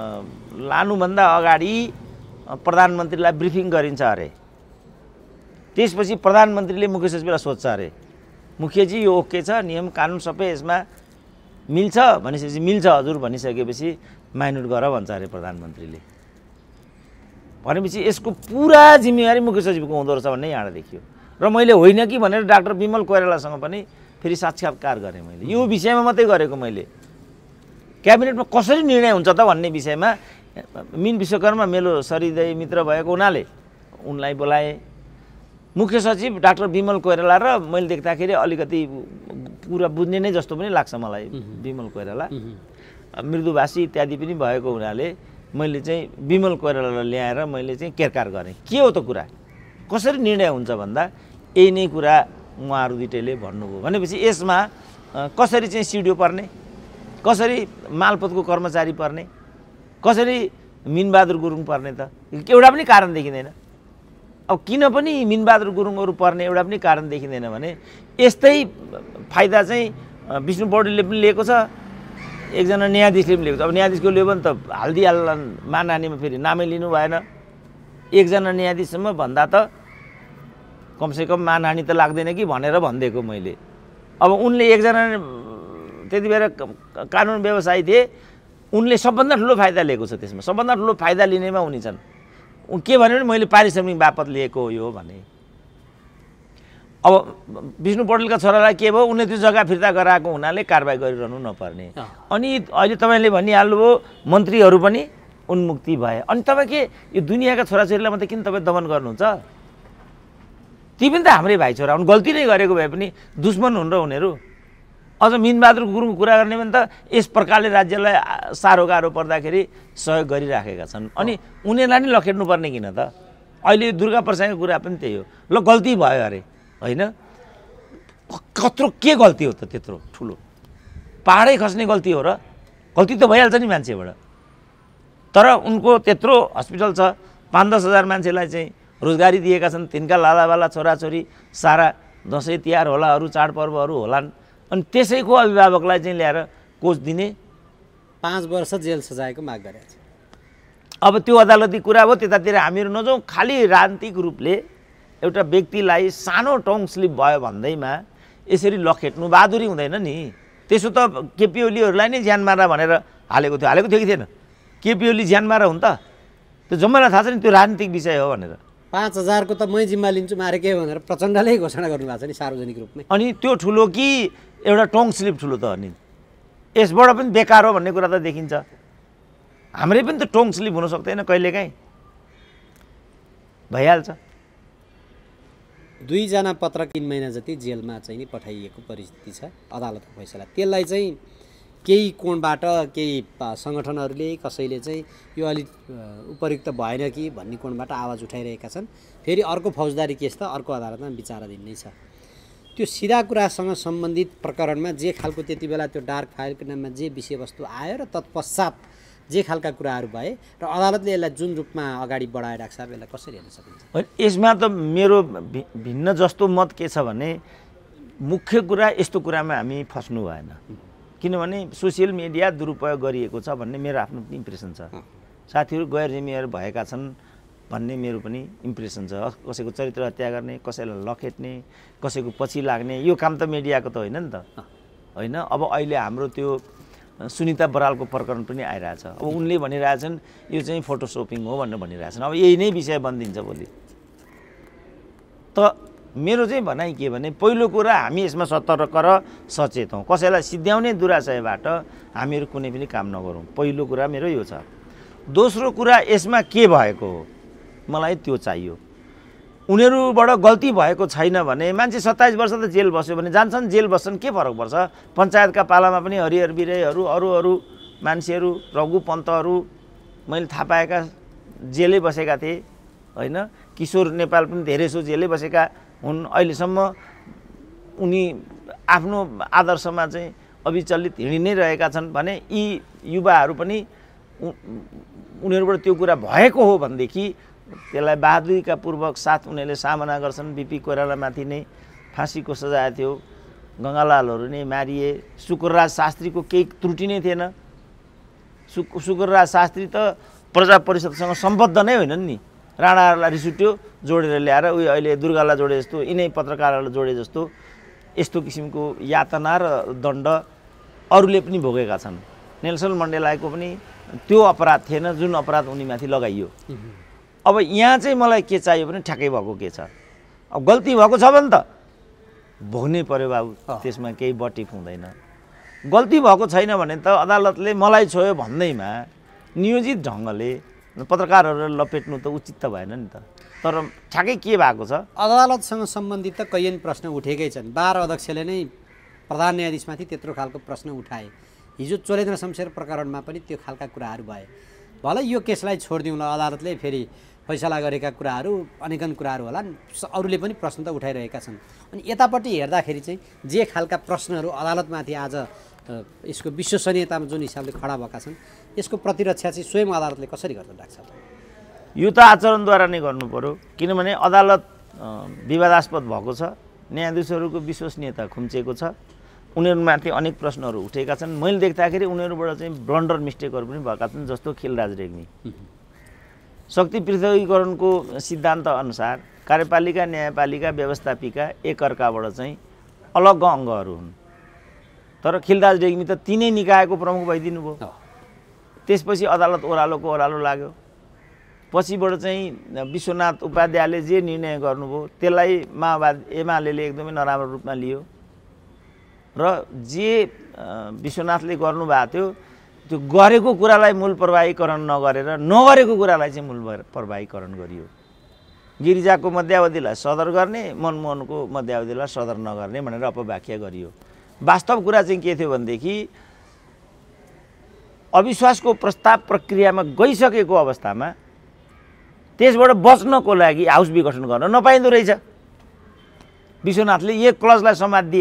लानुभन्दा अगाडि प्रधानमन्त्रीलाई ब्रिफिङ गरिन्छ अरे। त्यसपछि प्रधानमन्त्रीले मुख्य सचिवलाई सोध्छ अरे मुख्यजी यो ओके छ नियम कानुन सबै यसमा मिल्छ भनेपछि मिल्छ हजुर भनिसकेपछि माइन्युट गर भन्छ अरे प्रधानमन्त्रीले भनेपछि यसको पुरा जिम्मेवारी मुख्य सचिवको हुँदो रहेछ भन्ने यहाँ देखियो र मैले होइन कि भनेर डाक्टर विमल कोइरालासँग पनि फेरि साक्षात्कार गरेँ मैले यो विषयमा मात्रै गरेको मैले क्याबिनेटमा कसरी निर्णय हुन्छ त भन्ने विषयमा मिन विश्वकर्मा मेरो सरिदय मित्र भएको हुनाले उनलाई बोलाएँ मुख्य सचिव डाक्टर विमल कोइराला र मैले देख्दाखेरि अलिकति पुरा बुझ्ने नै जस्तो पनि लाग्छ मलाई विमल कोइराला मृदुभाषी इत्यादि पनि भएको हुनाले मैले चाहिँ विमल कोइरालालाई ल्याएर मैले चाहिँ केरकार गरेँ के हो त कुरा कसरी निर्णय हुन्छ भन्दा यही नै कुरा उहाँहरू दुइटैले भन्नुभयो भनेपछि यसमा कसरी चाहिँ सिडिओ पर्ने कसरी मालपोतको कर्मचारी पर्ने कसरी मिनबहादुर गुरुङ पर्ने त एउटा पनि कारण देखिँदैन अब किन पनि मिनबहादुर गुरुङहरू पर्ने एउटा पनि कारण देखिँदैन भने यस्तै फाइदा चाहिँ विष्णु पौडेलले पनि लिएको छ एकजना न्यायाधीशले पनि लिएको छ अब न्यायाधीशको लियो भने त हालिदिइहाल्लान् मानहानीमा फेरि नामै लिनु भएन एकजना न्यायाधीशसम्म भन्दा त कमसेकम मानहानी त लाग्दैन कि भनेर भनिदिएको मैले अब उनले एकजना त्यति बेला कानुन व्यवसायी थिए उनले सबभन्दा ठुलो फाइदा लिएको छ त्यसमा सबभन्दा ठुलो फाइदा लिनेमा उनी छन् के भन्यो भने मैले पारिश्रमिक बापत लिएको हो यो भने अब विष्णु पौडेलका छोरालाई के भयो उनले त्यो जग्गा फिर्ता गराएको हुनाले कारबाही गरिरहनु नपर्ने अनि अहिले तपाईँले भनिहाल्नुभयो मन्त्रीहरू पनि उन्मुक्ति भए अनि तपाईँ के यो दुनियाँका छोराछोरीलाई मात्रै किन तपाईँ दमन गर्नुहुन्छ ती पनि त हाम्रै भाइ छोरा हुन् गल्ती नै गरेको भए पनि दुश्मन हुन् र उनीहरू अझ मिनबहादुर गुरुङको कुरा गर्ने भने त यस प्रकारले राज्यलाई साह्रो गाह्रो पर्दाखेरि सहयोग गरिराखेका छन् अनि उनीहरूलाई नै लखेट्नु पर्ने किन त अहिले दुर्गा प्रसादको कुरा पनि त्यही हो ल गल्ती भयो अरे होइन कत्रो के गल्ती हो त त्यत्रो ठुलो पहाडै खस्ने गल्ती हो र गल्ती त भइहाल्छ नि मान्छेबाट तर उनको त्यत्रो हस्पिटल छ पाँच दस हजार मान्छेलाई चाहिँ रोजगारी दिएका छन् तिनका लालावाला छोराछोरी सारा दसैँ तिहार होला अरू चाडपर्वहरू होलान् अनि त्यसैको अभिभावकलाई चाहिँ ल्याएर कोच दिने पाँच वर्ष जेल सजायको माग गरेको छ अब त्यो अदालती कुरा हो त्यतातिर हामीहरू नजाउँ खालि राजनीतिक रूपले एउटा व्यक्तिलाई सानो टङ स्लिप भयो भन्दैमा यसरी लखेट्नु बहादुरी हुँदैन नि त्यसो त केपी ओलीहरूलाई नै ज्यान मारा भनेर हालेको थियो हालेको थियो कि थिएन केपी ओली ज्यान मारा हुन् त त्यो जम्मैलाई थाहा छ नि त्यो राजनीतिक विषय हो भनेर पाँच हजारको त मै जिम्मा लिन्छु मारेकै भनेर प्रचण्डले घोषणा गर्नुभएको छ नि सार्वजनिक रूपमै अनि त्यो ठुलो कि एउटा टङ स्लिप ठुलो त अनि यसबाट पनि बेकार हो भन्ने कुरा त देखिन्छ हाम्रै पनि त टङ स्लिप हुन सक्दैन कहिलेकाहीँ भइहाल्छ दुईजना पत्र तीन महिना जति जेलमा चाहिँ नि पठाइएको परिस्थिति छ अदालतको फैसला त्यसलाई चाहिँ केही कोणबाट केही सङ्गठनहरूले कसैले चाहिँ यो अलिक उपयुक्त भएन कि भन्ने कोणबाट आवाज उठाइरहेका छन् फेरि अर्को फौजदारी केस त अर्को अदालतमा विचाराधीन नै छ त्यो सिधा कुरासँग सम्बन्धित प्रकरणमा जे खालको त्यति बेला त्यो डार्क फाइलको नाममा जे विषयवस्तु आयो र तत्पश्चात जे खालका कुराहरू भए र अदालतले यसलाई जुन रूपमा अगाडि बढाए डाक्टर साहब यसलाई कसरी हेर्न सकिन्छ यसमा त मेरो भिन्न जस्तो मत के छ भने मुख्य कुरा यस्तो कुरामा हामी फस्नु भएन किनभने सोसियल मिडिया दुरुपयोग गरिएको छ भन्ने मेरो आफ्नो पनि इम्प्रेसन छ साथीहरू गैर जिम्मेवार भएका छन् भन्ने मेरो पनि इम्प्रेसन छ कसैको चरित्र हत्या गर्ने कसैलाई लखेट्ने कसैको पछि लाग्ने यो काम त मिडियाको त होइन नि त होइन अब अहिले हाम्रो त्यो सुनिता बरालको प्रकरण पनि आइरहेछ अब उनले भनिरहेछन् यो चाहिँ फोटोसपिङ हो भनेर भनिरहेछन् अब यही नै विषय बनिदिन्छ भोलि त मेरो चाहिँ भनाइ के भने पहिलो कुरा हामी यसमा सतर्क र सचेत हौँ कसैलाई सिद्ध्याउने दुराशयबाट हामीहरू कुनै पनि काम नगरौँ पहिलो कुरा मेरो यो छ दोस्रो कुरा यसमा के भएको हो मलाई त्यो चाहियो उनीहरूबाट गल्ती भएको छैन भने मान्छे सत्ताइस वर्ष त जेल बस्यो भने जान्छन् जेल बस्छन् के फरक पर्छ पञ्चायतका पालामा पनि हरिहर बिरैहरू अरू अरू मान्छेहरू रघु पन्तहरू मैले थाहा पाएका जेलै बसेका थिए होइन किशोर नेपाल पनि धेरैसो जेलै बसेका हुन् अहिलेसम्म उनी आफ्नो आदर्शमा चाहिँ अविचलित हिँडि नै रहेका छन् भने यी युवाहरू पनि उनीहरूबाट त्यो कुरा भएको हो भनेदेखि त्यसलाई बहादुरीका पूर्वक साथ उनीहरूले सामना गर्छन् बिपी कोइरालामाथि नै फाँसीको सजाय थियो गङ्गालालहरू नै मारिए शुक्रराज शास्त्रीको केही त्रुटि नै थिएन शु शुक्रराज शास्त्री त प्रजा परिषदसँग सम्बद्ध नै होइनन् नि राणाहरूलाई रिस उठ्यो जोडेर ल्याएर उयो अहिले दुर्गालाई जोडे जस्तो यिनै पत्रकारहरूलाई जोडे जस्तो यस्तो किसिमको यातना र दण्ड अरूले पनि भोगेका छन्। नेल्सन मण्डेलाको पनि त्यो अपराध थिएन जुन अपराध उनीमाथि लगाइयो। अब यहाँ चाहिँ मलाई के चाहियो भने ठ्याक्कै भएको के छ, अब गल्ती भएको छ भने त भोग्नै पर्यो बाबु, त्यसमा केही बटिक हुँदैन। गल्ती भएको छैन भने त अदालतले मलाई छोयो भन्दैमा नियोजित ढङ्गले पत्रकारहरूलाई लपेट्नु त उचित त भएन नि त। तर ठ्याक्कै के भएको छ, अदालतसँग सम्बन्धित त कैयन प्रश्न उठेकै छन्। बार अध्यक्षले नै प्रधान न्यायाधीशमाथि त्यत्रो खालको प्रश्न उठाए। हिजो चोलेन्द्र शमशेर प्रकरणमा पनि त्यो खालका कुराहरू भए। भलै यो केसलाई छोडिदिउँला, अदालतले फेरि फैसला गरेका कुराहरू अनेकन कुराहरू होला, अरूले पनि प्रश्न त उठाइरहेका छन्। अनि यतापट्टि हेर्दाखेरि चाहिँ जे खालका प्रश्नहरू अदालतमाथि आज यसको विश्वसनीयतामा जुन हिसाबले खडा भएका छन्, यसको प्रतिरक्षा चाहिँ स्वयं अदालतले कसरी गर्न लाग्छ? यो त आचरणद्वारा नै गर्नु पर्यो, किनभने अदालत विवादास्पद भएको छ, न्यायाधीशहरूको विश्वसनीयता खुम्चिएको छ, उनीहरूमाथि अनेक प्रश्नहरू उठेका छन्। मैले देख्दाखेरि उनीहरूबाट चाहिँ ब्लन्डर मिस्टेकहरू पनि भएका छन्, जस्तो खिलराज रेग्मी। शक्ति पृथकीकरणको सिद्धान्त अनुसार कार्यपालिका न्यायपालिका व्यवस्थापिका एकअर्काबाट चाहिँ अलग अङ्गहरू हुन्, तर खिलराज रेग्मी त तिनै निकायको प्रमुख भइदिनु भयो। त्यसपछि अदालत ओह्रालोको ओह्रालो लाग्यो। पछिबाट चाहिँ विश्वनाथ उपाध्यायले जे निर्णय गर्नुभयो त्यसलाई माओवादी एमाले एकदमै नराम्रो रूपमा लियो र जे विश्वनाथले गर्नुभएको थियो त्यो गरेको कुरालाई मूल प्रवाहीकरण नगरेर नगरेको कुरालाई चाहिँ मूल प्रवाहीकरण गरियो। गिरिजाको मध्यावधिलाई सदर गर्ने, मनमोहनको मध्यावधिलाई सदर नगर्ने भनेर अपव्याख्या गरियो। वास्तव कुरा चाहिँ के थियो भनेदेखि अविश्वासको प्रस्ताव प्रक्रियामा गइसकेको अवस्थामा त्यसबाट बच्नको लागि हाउस विघटन गर्न नपाइँदो रहेछ। विश्वनाथले एक क्लजलाई समातिदिए,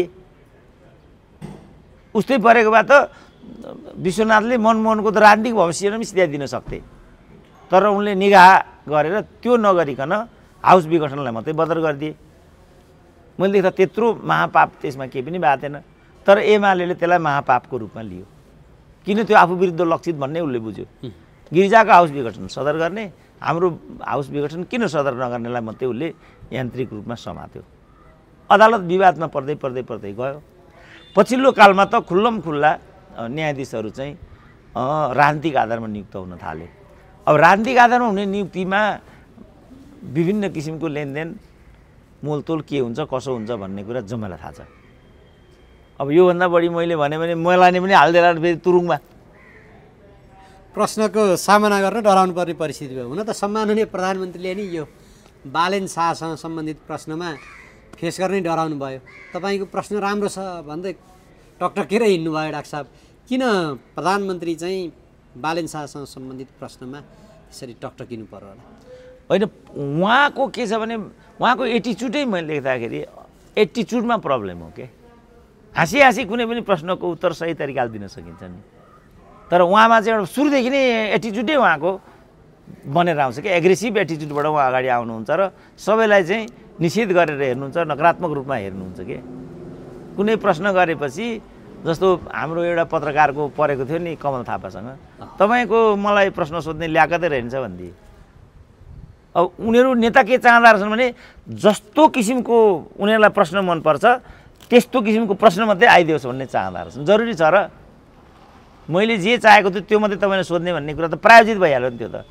उस्तै परेको भए त विश्वनाथले मनमोहनको त राजनीतिक भविष्य पनि सिधाइदिन सक्थे, तर उनले निगाह गरेर त्यो नगरिकन हाउस विघटनलाई मात्रै बदर गरिदिए। मैले देख्दा त्यत्रो महापाप त्यसमा केही पनि भएको थिएन, तर एमाले त्यसलाई महापापको रूपमा लियो। किन त्यो आफू विरुद्ध लक्षित भन्ने उसले बुझ्यो। गिरिजाको हाउस विघटन सदर गर्ने, हाम्रो हाउस विघटन किन सदर नगर्नेलाई मात्रै उसले यान्त्रिक रूपमा समात्यो। अदालत विवादमा पर्दै पर्दै पर्दै गयो। पछिल्लो कालमा त खुल्लम खुल्ला न्यायाधीशहरू चाहिँ राजनीतिक आधारमा नियुक्त हुन थाले। अब राजनीतिक आधारमा हुने नियुक्तिमा विभिन्न किसिमको लेनदेन मोलतोल के हुन्छ कसो हुन्छ भन्ने कुरा जम्मालाई थाहा छ। अब योभन्दा बढी मैले भने भने मलाई नै पनि हालिदिएर फेरि तुरुङमा प्रश्नको सामना गर्न डराउनु पर्ने परिस्थिति भयो। हुन त सम्माननीय प्रधानमन्त्रीले नि यो बालेन शाहसँग सम्बन्धित प्रश्नमा फेस गर्नै डराउनु भयो। तपाईँको प्रश्न राम्रो छ भन्दै टकटकेर हिँड्नुभयो डाक्टर साहब। किन प्रधानमन्त्री चाहिँ बालेन शाहसँग सम्बन्धित प्रश्नमा यसरी टकटकिनु पर्यो होला? होइन, उहाँको के छ भने उहाँको एटिच्युडै मैले देख्दाखेरि एटिच्युडमा प्रब्लम हो के। हाँसी हाँसी कुनै पनि प्रश्नको उत्तर सही तरिकाले दिन सकिन्छ नि, तर उहाँमा चाहिँ एउटा सुरुदेखि नै एटिच्युडै उहाँको बनेर आउँछ कि एग्रेसिभ एटिच्युडबाट उहाँ अगाडि आउनुहुन्छ र सबैलाई चाहिँ निषेध गरेर हेर्नुहुन्छ, नकारात्मक रूपमा हेर्नुहुन्छ कि। कुनै प्रश्न गरेपछि जस्तो हाम्रो एउटा पत्रकारको परेको थियो नि कमल थापासँग, तपाईँको मलाई प्रश्न सोध्ने ल्याकतै रहन्छ भनिदिए। अब उनीहरू नेता के चाहँदा रहेछन् भने जस्तो किसिमको उनीहरूलाई प्रश्न मनपर्छ त्यस्तो किसिमको प्रश्न मात्रै आइदियोस् भन्ने चाहँदा रहेछन्। जरुरी छ र मैले जे चाहेको थियो त्यो मात्रै तपाईँले सोध्ने भन्ने कुरा त प्रायोजित भइहाल्यो नि। त्यो त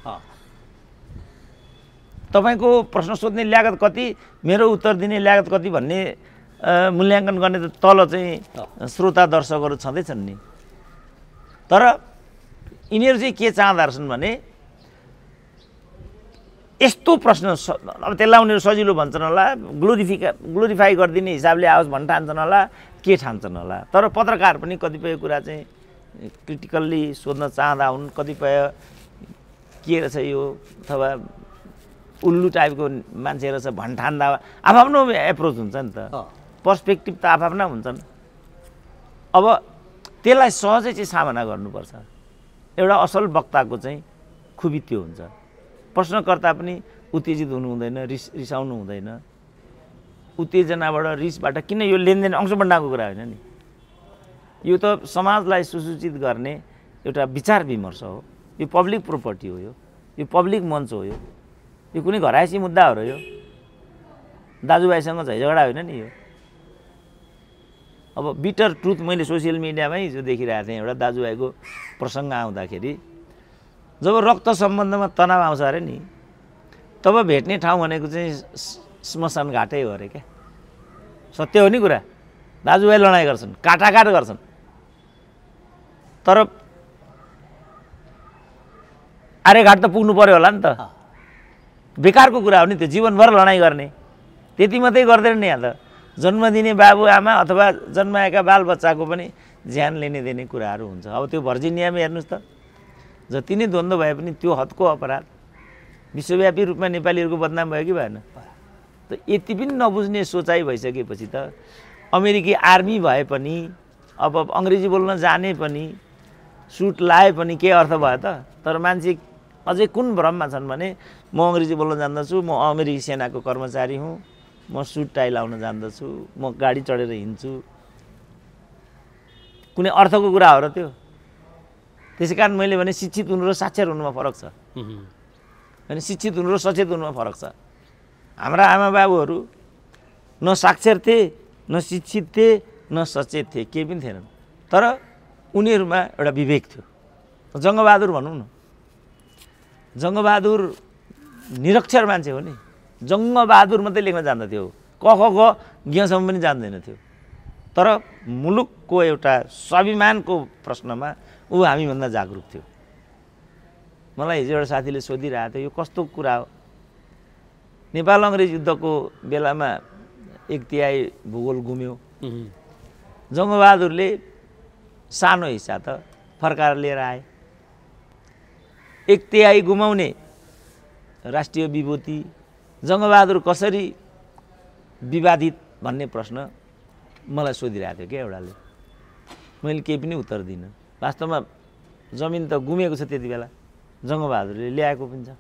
तपाईँको प्रश्न सोध्ने ल्यागत कति, मेरो उत्तर दिने ल्यागत कति भन्ने मूल्याङ्कन गर्ने त तल चाहिँ श्रोता दर्शकहरू छँदैछन् नि। तर यिनीहरू चाहिँ के चाहँदा रहेछन् भने यस्तो प्रश्न, अब त्यसलाई उनीहरू सजिलो भन्छन् होला, ग्लोरिफिका ग्लोरिफाई गरिदिने हिसाबले आओस् भन्न ठान्छन् होला, के ठान्छन् होला। तर पत्रकार पनि कतिपय कुरा चाहिँ क्रिटिकल्ली सोध्न चाहँदा हुन्, कतिपय के रहेछ यो अथवा उल्लु टाइपको मान्छे रहेछ भन्ठान्दा आफ्नो एप्रोच हुन्छ नि त, पर्सपेक्टिभ त आफ्ना हुन्छन्। अब त्यसलाई सहजै चाहिँ सामना गर्नुपर्छ। एउटा असल वक्ताको चाहिँ खुबी त्यो हुन्छ, प्रश्नकर्ता पनि उत्तेजित हुनु हुँदैन, रिस रिसाउनु हुँदैन। उत्तेजनाबाट रिसबाट किन यो लेनदेन अंशबन्डाको कुरा होइन नि, यो त समाजलाई सुसूचित गर्ने एउटा विचार विमर्श हो। यो पब्लिक प्रोपर्टी हो, यो यो पब्लिक मञ्च हो, यो यो यो कुनै घरायसी मुद्दा हो र यो दाजुभाइसँग झैझगडा होइन नि यो। अब बिटर ट्रुथ मैले सोसियल मिडियामै हिजो देखिरहेको थिएँ एउटा दाजुभाइको प्रसङ्ग आउँदाखेरि जब रक्त सम्बन्धमा तनाव आउँछ अरे नि तब भेट्ने ठाउँ भनेको चाहिँ श्मशान घाटै हो अरे क्या। सत्य हो नि कुरा। दाजुभाइ लडाइँ गर्छन् काटाकाट गर्छन् तर आर्यघाट त पुग्नु पर्यो होला नि त। बेकारको कुरा हो नि त्यो जीवनभर लडाइँ गर्ने त्यति मात्रै गर्दैन नि यहाँ त जन्म दिने बाबुआमा अथवा जन्माएका बालबच्चाको पनि ज्यान लिने दिने कुराहरू हुन्छ। अब त्यो भर्जिनियामा हेर्नुहोस् त जति नै द्वन्द्व भए पनि त्यो हदको अपराध विश्वव्यापी रूपमा नेपालीहरूको बदनाम भयो कि भएन त। यति पनि नबुझ्ने सोचाइ भइसकेपछि त अमेरिकी आर्मी भए पनि अब अङ्ग्रेजी बोल्न जाने पनि सुट लाए पनि के अर्थ भयो त। तर मान्छे अझै कुन भ्रममा छन् भने म अङ्ग्रेजी बोल्न जान्दछु म अमेरिकी सेनाको कर्मचारी हुँ म सुट टाई लाउन जान्दछु म गाडी चढेर हिँड्छु कुनै अर्थको कुरा हो र त्यो। त्यसै कारण मैले भने शिक्षित हुनु र साक्षर हुनुमा फरक छ होइन। शिक्षित हुनु र सचेत हुनुमा फरक छ। हाम्रा आमा बाबुहरू न साक्षर थिए न शिक्षित थिए न सचेत थिए केही पनि थिएनन् तर उनीहरूमा एउटा विवेक थियो। जङ्गबहादुर भनौँ न जङ्गबहादुर निरक्षर मान्छे हो नि जङ्गबहादुर मात्रै लेख्न जान्दथ्यो क ख ग ज्ञसम्म पनि जान्दैन थियो तर मुलुकको एउटा स्वाभिमानको प्रश्नमा ऊ हामीभन्दा जागरुक थियो। मलाई हिजो एउटा साथीले सोधिरहेको थियो यो कस्तो कुरा हो नेपाल अङ्ग्रेज युद्धको बेलामा एक तिहाई भूगोल गुम्यो जङ्गबहादुरले सानो हिस्सा त फर्काएर लिएर आए। एक तिहाई गुमाउने राष्ट्रिय विभूति जङ्गबहादुर कसरी विवादित भन्ने प्रश्न मलाई सोधिरहेको थियो क्या एउटाले। मैले केही पनि उत्तर दिइनँ। वास्तवमा जमिन त गुमेको छ त्यति बेला जङ्गबहादुरले ल्याएको पनि छ।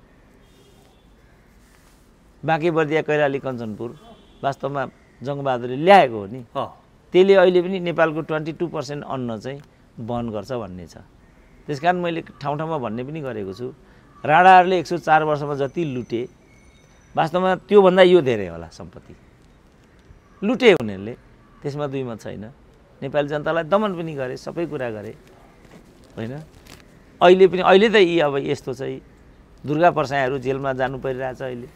बाँके बर्दिया कैलाली कञ्चनपुर वास्तवमा जङ्गबहादुरले ल्याएको हो नि त्यसले अहिले पनि नेपालको ट्वेन्टी टू पर्सेन्ट अन्न चाहिँ वहन गर्छ भन्ने छ। त्यस कारण मैले ठाउँ ठाउँमा भन्ने पनि गरेको छु राणाहरूले एक सौ चार वर्षमा जति लुटे वास्तवमा त्योभन्दा यो धेरै होला सम्पत्ति लुटे उनीहरूले त्यसमा दुई मत छैन। नेपाली जनतालाई दमन पनि गरे सबै कुरा गरे होइन। अहिले पनि अहिले त यी अब यस्तो चाहिँ दुर्गा पर्साईहरू जेलमा जानु परिरहेछ अहिले।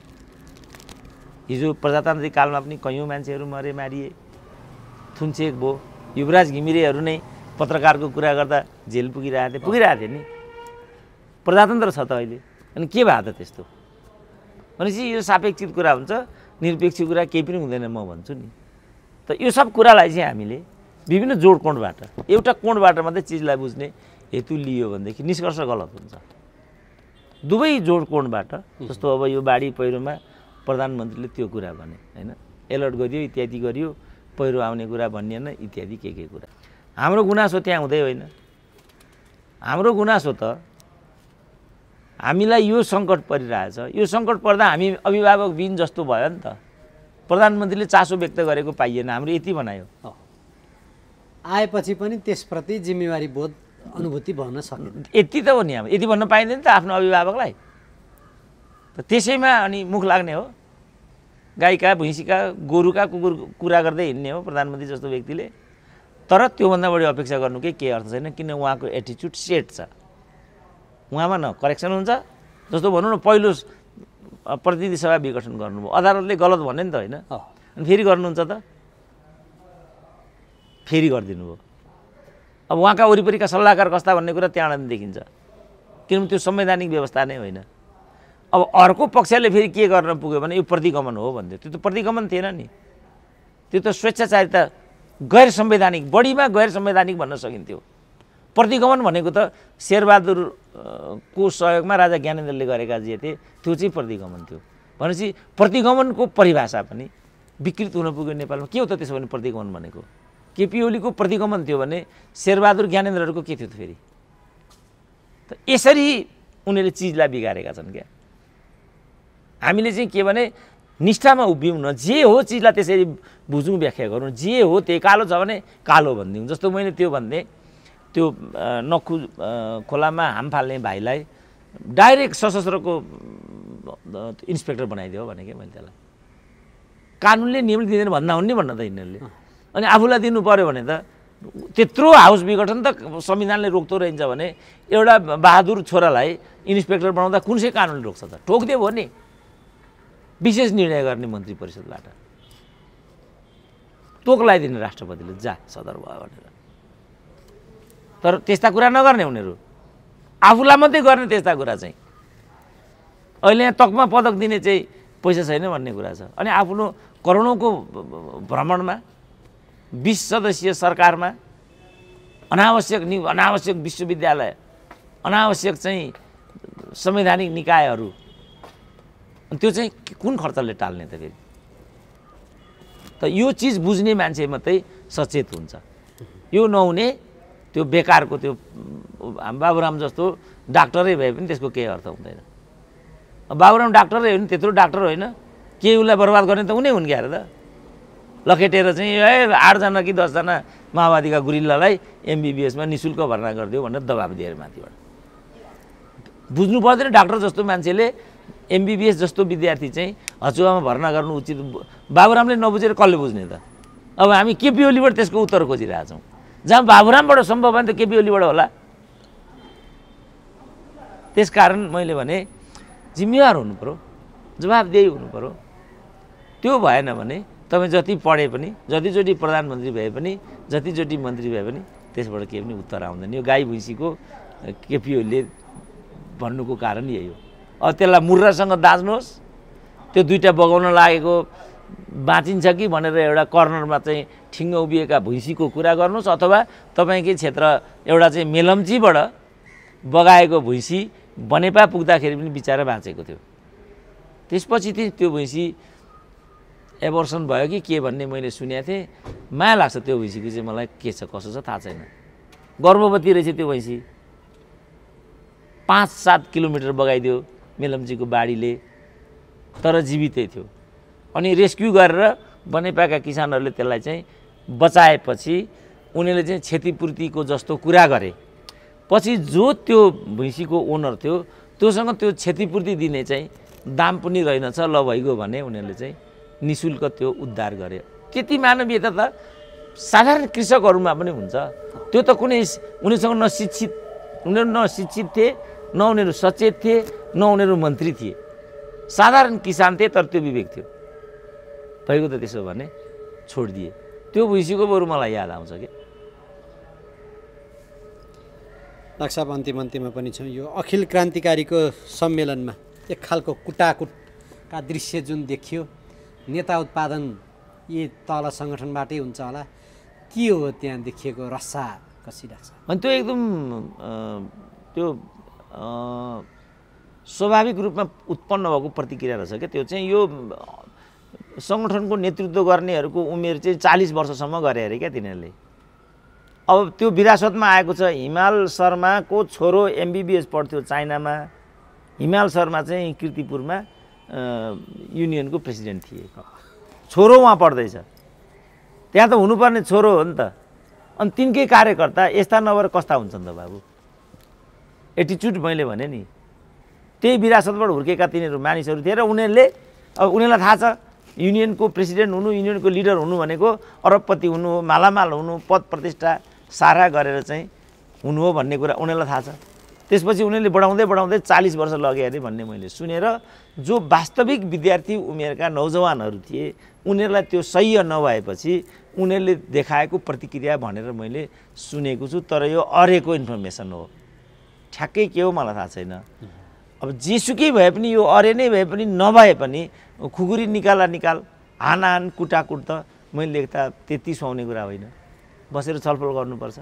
हिजो प्रजातान्त्रिक कालमा पनि कैयौँ मान्छेहरू मरे मारिए थुन्चेक भयो। युवराज घिमिरेहरू नै पत्रकारको कुरा गर्दा जेल पुगिरहेको थिए पुगिरहेको थिए नि। प्रजातन्त्र छ त अहिले अनि के भयो त त्यस्तो भनेपछि यो सापेक्षित कुरा हुन्छ निरपेक्ष कुरा केही पनि हुँदैन म भन्छु नि। त यो सब कुरालाई चाहिँ हामीले विभिन्न जोड कोणबाट एउटा कोणबाट मात्रै चिजलाई बुझ्ने हेतु लियो भनेदेखि निष्कर्ष गलत हुन्छ। दुवै जोड कोणबाट जस्तो अब यो बाढी पहिरोमा प्रधानमन्त्रीले त्यो कुरा भने होइन एलर्ट गरियो इत्यादि गरियो पहिरो आउने कुरा भनिएन इत्यादि के के कुरा। हाम्रो गुनासो त्यहाँ हुँदै होइन। हाम्रो गुनासो त हामीलाई यो सङ्कट परिरहेछ यो सङ्कट पर्दा हामी अभिभावक बिन जस्तो भयो नि त। प्रधानमन्त्रीले चासो व्यक्त गरेको पाइएन हाम्रो यति बनायो आएपछि पनि त्यसप्रति जिम्मेवारी बोध अनुभूति भन्न सक्दैन। यति त हो नि अब यति भन्न पाइँदैन त आफ्नो अभिभावकलाई त त्यसैमा अनि मुख लाग्ने हो। गाईका भैँसीका गोरुका कुकुर कुरा गर्दै हिँड्ने हो प्रधानमन्त्री जस्तो व्यक्तिले। तर त्योभन्दा बढी अपेक्षा गर्नुकै केही अर्थ छैन किन उहाँको एटिच्युड सेट छ। उहाँमा न करेक्सन हुन्छ जस्तो भनौँ न पहिलो प्रतिनिधि सभा विघटन गर्नुभयो अदालतले गलत भन्यो नि त होइन अनि फेरि गर्नुहुन्छ त फेरि गरिदिनु भयो। अब उहाँका वरिपरिका सल्लाहकार कस्ता भन्ने कुरा त्यहाँबाट देखिन्छ किनभने त्यो संवैधानिक व्यवस्था नै होइन। अब अर्को पक्षले फेरि के गर्न पुग्यो भने यो प्रतिगमन हो भन्थ्यो त्यो त प्रतिगमन थिएन नि त्यो त स्वेच्छाचारिता गैर संवैधानिक बढीमा गैर संवैधानिक भन्न सकिन्थ्यो। प्रतिगमन भनेको त शेरबहादुरको सहयोगमा राजा ज्ञानेन्द्रले गरेका जे थिए त्यो चाहिँ प्रतिगमन थियो। भनेपछि प्रतिगमनको परिभाषा पनि विकृत हुन पुग्यो नेपालमा। के हो त त्यसो भने प्रतिगमन भनेको केपी ओलीको प्रतिगमन थियो भने शेरबहादुर ज्ञानेन्द्रहरूको के थियो त फेरि त यसरी उनीहरूले चिजलाई बिगारेका छन् क्या। हामीले चाहिँ के भने निष्ठामा उभियौँ न जे हो चिजलाई त्यसरी बुझौँ व्याख्या गरौँ जे हो त्यही कालो छ भने कालो भनिदिउँ। जस्तो मैले त्यो भन्ने त्यो नखु खोलामा हाम फाल्ने भाइलाई डाइरेक्ट सशस्त्रको इन्सपेक्टर बनाइदियो भने के मैले त्यसलाई कानुनले नियमले दिँदैन भन्दा हुन् नि भन्न त यिनीहरूले अनि आफूलाई दिनु पर्यो भने त त्यत्रो हाउस विघटन त संविधानले रोक्दो रहन्छ भने एउटा बहादुर छोरालाई इन्सपेक्टर बनाउँदा कुन चाहिँ कानुनले रोक्छ त ठोक्दियो भयो नि विशेष निर्णय गर्ने मन्त्री परिषदबाट तोक लगाइदिने राष्ट्रपतिले जा सदर भयो भनेर तर त्यस्ता कुरा नगर्ने उनीहरू आफूलाई मात्रै गर्ने त्यस्ता कुरा चाहिँ अहिले यहाँ तकमा पदक दिने चाहिँ पैसा छैन भन्ने कुरा छ अनि आफ्नो करोडौँको भ्रमणमा बीस सदस्यीय सरकारमा अनावश्यक नि अनावश्यक विश्वविद्यालय अनावश्यक चाहिँ संवैधानिक निकायहरू अनि त्यो चाहिँ कुन खर्चले टाल्ने त फेरि त यो चिज बुझ्ने मान्छे मात्रै सचेत हुन्छ यो नहुने त्यो बेकारको त्यो बाबुराम जस्तो डाक्टरै भए पनि त्यसको केही अर्थ हुँदैन बाबुराम डाक्टरै हो नि त्यत्रो डाक्टर होइन के उसलाई बर्बाद गर्ने त उनी हुन् क्या त लखेटेर चाहिँ ए आठजना कि दसजना माओवादीका गुरिल्लालाई एमबिबिएसमा नि शुल्क भर्ना गरिदियो भनेर दबाब दिएर माथिबाट बुझ्नु पर्दैन डाक्टर जस्तो मान्छेले एमबिबिएस जस्तो विद्यार्थी चाहिँ हचुवामा भर्ना गर्नु उचित बाबुरामले नबुझेर कसले बुझ्ने त अब हामी केपी ओलीबाट त्यसको उत्तर खोजिरहेछौँ जहाँ बाबुरामबाट सम्भव भयो नि त केपी ओलीबाट होला त्यसकारण मैले भने जिम्मेवार हुनु पर्यो जवाबदेही हुनु पर्यो त्यो भएन भने तपाईँ जति पढे पनि जतिचोटि प्रधानमन्त्री भए पनि जतिचोटि मन्त्री भए पनि त्यसबाट केही पनि उत्तर आउँदैन यो गाई भैँसीको केपी ओलीले भन्नुको कारण यही हो अब त्यसलाई मुर्रासँग दाच्नुहोस् त्यो दुईवटा बगाउन लागेको बाँचिन्छ कि भनेर एउटा कर्नरमा चाहिँ ठिङ्ग उभिएका भैँसीको कुरा गर्नुहोस् अथवा तपाईँकै क्षेत्र एउटा चाहिँ मेलम्चीबाट बगाएको भैँसी बनेपा पुग्दाखेरि पनि बिचारा बाँचेको थियो त्यसपछि चाहिँ त्यो भैँसी एबर्सन भयो कि के भन्ने मैले सुनेको थिएँ माया लाग्छ त्यो भैँसीको चाहिँ मलाई के छ कसो छ थाहा छैन गर्भवती रहेछ त्यो भैँसी पाँच सात किलोमिटर बगाइदियो मेलम्चीको बाढीले तर जीवितै थियो अनि रेस्क्यु गरेर बनेपाका किसानहरूले त्यसलाई चाहिँ बचाएपछि उनीहरूले चाहिँ क्षतिपूर्तिको जस्तो कुरा गरे पछि जो त्यो भैँसीको ओनर थियो त्योसँग त्यो क्षतिपूर्ति दिने चाहिँ दाम पनि रहेनछ ल भइगयो भने उनीहरूले चाहिँ निःशुल्क त्यो उद्धार गरे त्यति मानवीयता त साधारण कृषकहरूमा पनि हुन्छ त्यो त कुनै उनीसँग नशिक्षित उनीहरू नशिक्षित थिए न उनीहरू सचेत थिए न उनीहरू मन्त्री थिए साधारण किसान थिए तर त्यो विवेक थियो भइगयो त त्यसो भने छोडिदिए त्यो भैँसीको बरु मलाई याद आउँछ क्या डाक्टर साहब अन्तिम अन्तिममा पनि छौँ यो अखिल क्रान्तिकारीको सम्मेलनमा एक खालको कुटाकुटका दृश्य जुन देखियो नेता उत्पादन यी तल सङ्गठनबाटै हुन्छ होला के हो त्यहाँ देखिएको रसा कसरी राख्छ अनि त्यो एकदम त्यो स्वाभाविक रूपमा उत्पन्न भएको प्रतिक्रिया रहेछ क्या त्यो चाहिँ यो सङ्गठनको नेतृत्व गर्नेहरूको उमेर चाहिँ चालिस वर्षसम्म गरे अरे क्या तिनीहरूले अब त्यो विरासतमा आएको छ हिमाल शर्माको छोरो एमबिबिएस पढ्थ्यो चाइनामा हिमाल शर्मा चाहिँ किर्तिपुरमा युनियनको प्रेसिडेन्ट थिए छोरो उहाँ पढ्दैछ त्यहाँ त हुनुपर्ने छोरो हो नि त अनि तिनकै कार्यकर्ता यस्ता नभएर कस्ता हुन्छन् त बाबु एटिच्युड मैले भने नि त्यही विरासतबाट हुर्केका तिनीहरू मानिसहरू थिए र उनीहरूले अब उनीहरूलाई थाहा छ युनियनको प्रेसिडेन्ट हुनु युनियनको लिडर हुनु भनेको अरबपति हुनु हो मालामाल हुनु पद प्रतिष्ठा सारा गरेर चाहिँ हुनु हो भन्ने कुरा उनीहरूलाई थाहा छ त्यसपछि उनीहरूले बढाउँदै बढाउँदै चालिस वर्ष लगे अरे भन्ने मैले सुनेर जो वास्तविक विद्यार्थी उमेरका नौजवानहरू थिए उनीहरूलाई त्यो सह्य नभएपछि उनीहरूले देखाएको प्रतिक्रिया भनेर मैले सुनेको छु तर यो अरेको इन्फर्मेसन हो ठ्याक्कै के हो मलाई थाहा छैन अब जेसुकै भए पनि यो अरे नै भए पनि नभए पनि खुकुरी निकाला निकाल हानहान कुटाकुट त मैले लेख्दा त्यति सुहाउने कुरा होइन बसेर छलफल गर्नुपर्छ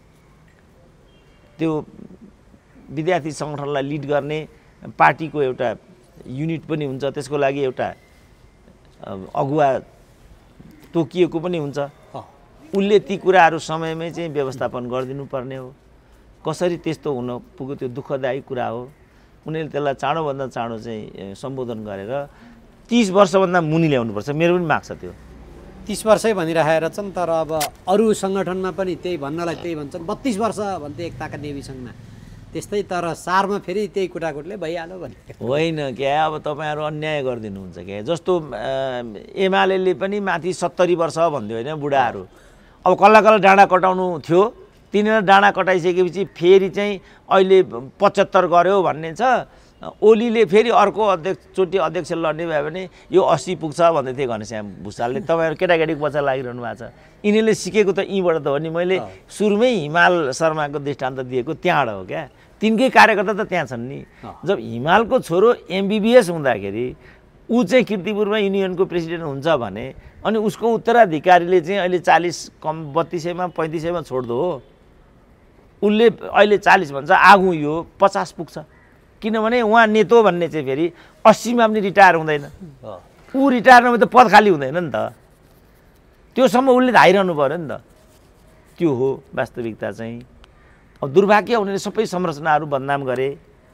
त्यो विद्यार्थी सङ्गठनलाई लिड गर्ने पार्टीको एउटा युनिट पनि हुन्छ त्यसको लागि एउटा अगुवा तोकिएको पनि हुन्छ उसले ती कुराहरू समयमै चाहिँ व्यवस्थापन गरिदिनु पर्ने हो कसरी त्यस्तो हुन पुग्यो त्यो दुःखदायी कुरा हो उनीहरूले त्यसलाई चाँडोभन्दा चाँडो चाहिँ सम्बोधन गरेर तीस वर्षभन्दा मुनि ल्याउनुपर्छ मेरो पनि माग छ त्यो तीस वर्षै भनिरहेर छन् तर अब अरू सङ्गठनमा पनि त्यही भन्नलाई त्यही भन्छन् बत्तीस वर्ष भन्थे एकताका नेवी सङ्घमा त्यस्तै तर सारमा फेरि त्यही कुटाकुटले भइहाल्यो भने होइन क्या। अब तपाईँहरू अन्याय गरिदिनुहुन्छ क्या। जस्तो एमाले पनि माथि सत्तरी वर्ष भन्थ्यो होइन बुढाहरू। अब कसलाई कसलाई डाँडा कटाउनु थियो, तिनीहरू डाँडा कटाइसकेपछि फेरि चाहिँ अहिले पचहत्तर गऱ्यो भन्ने छ। ओलीले फेरि अर्को अध्यक्षचोटि अध्यक्ष लड्ने भयो भने यो अस्सी पुग्छ भन्दै थिए घनश्याम भुषालले। तपाईँहरू केटाकेटीको पछि लागिरहनु भएको छ। यिनीहरूले सिकेको त यहीँबाट त हो नि। मैले सुरुमै हिमाल शर्माको दृष्टान्त दिएको त्यहाँबाट हो क्या। तिनकै कार्यकर्ता त त्यहाँ छन् नि। जब हिमालको छोरो एमबिबिएस हुँदाखेरि ऊ चाहिँ किर्तिपुरमा युनियनको प्रेसिडेन्ट हुन्छ भने अनि उसको उत्तराधिकारीले चाहिँ अहिले चालिस कम बत्तिसैमा पैँतिसैमा छोड्दो हो। उसले अहिले चालिस भन्छ, आगो यो पचास पुग्छ। किनभने उहाँ नेतो भन्ने चाहिँ फेरि अस्सीमा पनि रिटायर हुँदैन। ऊ रिटायर नभए त पद खाली हुँदैन नि त। त्योसम्म उसले धाइरहनु पऱ्यो नि त। त्यो हो वास्तविकता चाहिँ। अब दुर्भाग्य उनीहरूले सबै संरचनाहरू बदनाम गरे।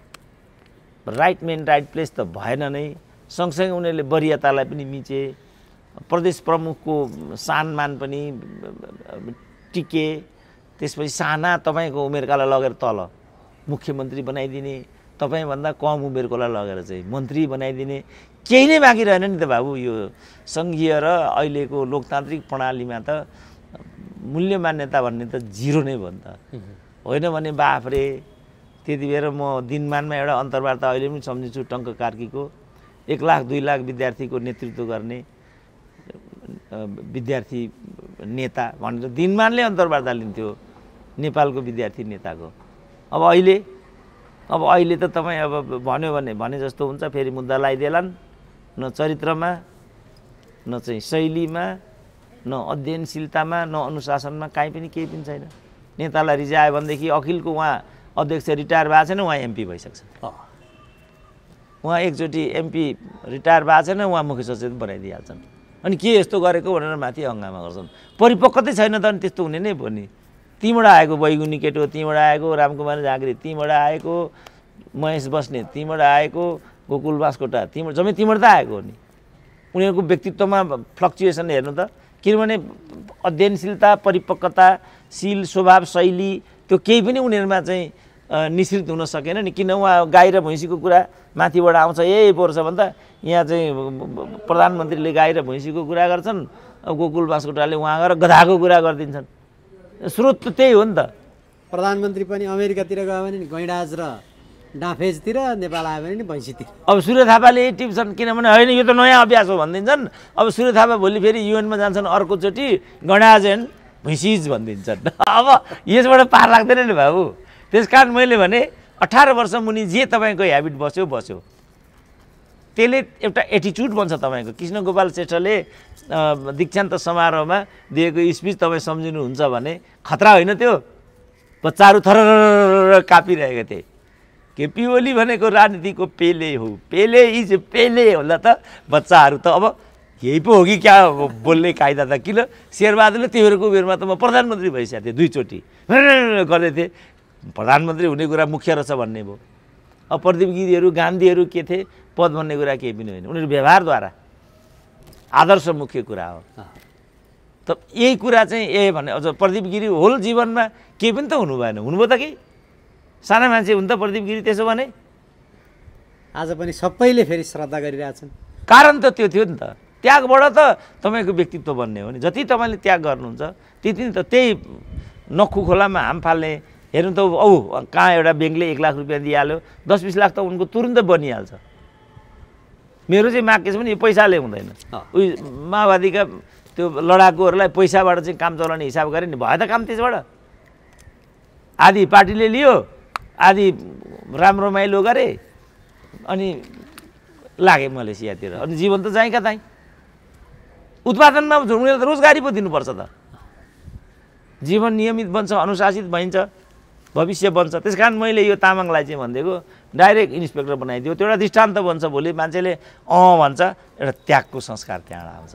राइट मेन राइट प्लेस त भएन नै। सँगसँगै उनीहरूले वरियतालाई पनि मिचे। प्रदेश प्रमुखको सानमान पनि टिके। त्यसपछि साना तपाईँको उमेरकालाई लगेर तल मुख्यमन्त्री बनाइदिने, तपाईँभन्दा कम उमेरकोलाई लगेर चाहिँ मन्त्री बनाइदिने। केही नै बाँकी रहेन नि त बाबु। यो सङ्घीय र अहिलेको लोकतान्त्रिक प्रणालीमा त मूल्य मान्यता भन्ने त जिरो नै भयो नि त। होइन भने बाफरे त्यति बेर म दिनमानमा एउटा अन्तर्वार्ता अहिले पनि सम्झिन्छु टङ्क कार्कीको। एक लाख दुई लाख विद्यार्थीको नेतृत्व गर्ने विद्यार्थी नेता भनेर दिनमानले अन्तर्वार्ता लिन्थ्यो नेपालको विद्यार्थी नेताको। अब अहिले अब अहिले त तपाईँ अब भन्यो भने भने जस्तो हुन्छ। फेरि मुद्दा लगाइदेलान्। न चरित्रमा, न चाहिँ शैलीमा, न अध्ययनशीलतामा, न अनुशासनमा काहीँ पनि केही पनि छैन। नेतालाई रिजायो भनेदेखि अखिलको उहाँ अध्यक्ष रिटायर भएको छैन, उहाँ एमपी भइसक्छ। उहाँ एकचोटि एमपी रिटायर भएको छैन, उहाँ मुख्य सचेतक बनाइदिइहाल्छन्। अनि के यस्तो गरेको भनेर माथि हङ्गामा गर्छन्। परिपक्वतै छैन त। अनि त्यस्तो हुने नै भयो नि। तीबाट आएको बैगुनी केटो, तीबाट आएको रामकुमार झाँक्री, तीबाट आएको महेश बस्नेत, तीबाट आएको गोकुल बास्कोटा, तीबाट जम्मै तीबाट त आएको हो नि। उनीहरूको व्यक्तित्वमा फ्लक्चुएसन हेर्नु त। किनभने अध्ययनशीलता, परिपक्वताशील स्वभाव शैली त्यो केही पनि उनीहरूमा चाहिँ निश्चित हुन सकेन नि। किन उहाँ गाई र भैँसीको कुरा माथिबाट आउँछ ए पर्छ भने त यहाँ चाहिँ प्रधानमन्त्रीले गाई र भैँसीको कुरा गर्छन्, अब गोकुल बास्कोटाले उहाँ गएर गधाको कुरा गरिदिन्छन्। स्रोत त त्यही हो नि त। प्रधानमन्त्री पनि अमेरिकातिर गयो भने नि गैँडाज र डाँफेजतिर, नेपाल आयो भने नि भैँसीतिर। अब सूर्य थापाले यही टिप्छन्। किनभने होइन यो त नयाँ अभ्यास हो भनिदिन्छन्। अब सूर्य थापा भोलि फेरि युएनमा जान्छन्, अर्कोचोटि गैँडाज एन्ड भैँसीज भनिदिन्छन्। अब यसबाट पार लाग्दैन नि बाबु। त्यस कारण मैले भने अठार वर्ष मुनि जे तपाईँको ह्याबिट बस्यो बस्यो त्यसले एउटा एटिच्युड बन्छ तपाईँको। कृष्ण गोपाल श्रेष्ठले दीक्षान्त समारोहमा दिएको स्पिच तपाईँ सम्झिनुहुन्छ भने खतरा होइन त्यो? बच्चाहरू थर कापिरहेको थिए। केपी ओली भनेको राजनीतिको पेले हो। पेले इज पेले होला त बच्चाहरू त अब यही पो हो कि क्या बोल्ने कायदा त। किन शेरबहादुरले त्योहरूको उमेरमा त म प्रधानमन्त्री भइसकेको थिएँ, दुईचोटि गर्दै थिएँ। प्रधानमन्त्री हुने कुरा मुख्य रहेछ भन्ने भयो। अब प्रदीप गिरीहरू गान्धीहरू के थिए, पद भन्ने कुरा केही पनि होइन। उनीहरू व्यवहारद्वारा आदर्श मुख्य कुरा हो। त यही कुरा चाहिँ ए भने अझ प्रदीप गिरी होल जीवनमा केही पनि त हुनु भएन। हुनुभयो त कि साना मान्छे हुन् त प्रदीप गिरी? त्यसो भने आज पनि सबैले फेरि श्रद्धा गरिरहेछन्। कारण त त्यो थियो नि त। त्यागबाट त तपाईँको व्यक्तित्व बन्ने हो नि। जति तपाईँले त्याग गर्नुहुन्छ त्यति त त्यही नक्खु खोलामा हाम फाल्ने। हेर्नु त औ कहाँ एउटा ब्याङ्कले एक लाख रुपियाँ दिइहाल्यो, दस बिस लाख त उनको तुरुन्तै बनिहाल्छ। मेरो चाहिँ माग के छ भने यो पैसाले हुँदैन। उयो माओवादीका त्यो लडाकुहरूलाई पैसाबाट चाहिँ काम चलाउने हिसाब गरे नि भयो त काम। त्यसबाट आधी पार्टीले लियो, आधी राम्रो माइलो गरे, अनि लागे मलेसियातिर। अनि जीवन त चाहिँ कतै उत्पादनमा उनीहरूले त रोजगारी पो दिनुपर्छ त। जीवन नियमित बन्छ, अनुशासित भइन्छ, भविष्य बन्छ। त्यस कारण मैले यो तामाङलाई चाहिँ भनिदिएको डाइरेक्ट इन्सपेक्टर बनाइदियो। त्यो एउटा दृष्टान्त बन्छ। भोलि मान्छेले अँ भन्छ, एउटा त्यागको संस्कार त्यहाँबाट आउँछ।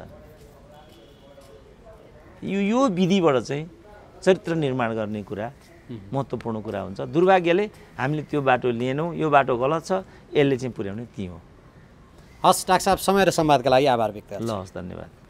यो यो विधिबाट चाहिँ चरित्र निर्माण गर्ने कुरा महत्त्वपूर्ण कुरा हुन्छ। दुर्भाग्यले हामीले त्यो बाटो लिएनौँ। यो बाटो गलत छ, यसले चाहिँ पुर्याउने त्यही हो। हस् डाक्टर साहब, समय र संवादका लागि आभार व्यक्त गर्छु। ल हस्, धन्यवाद।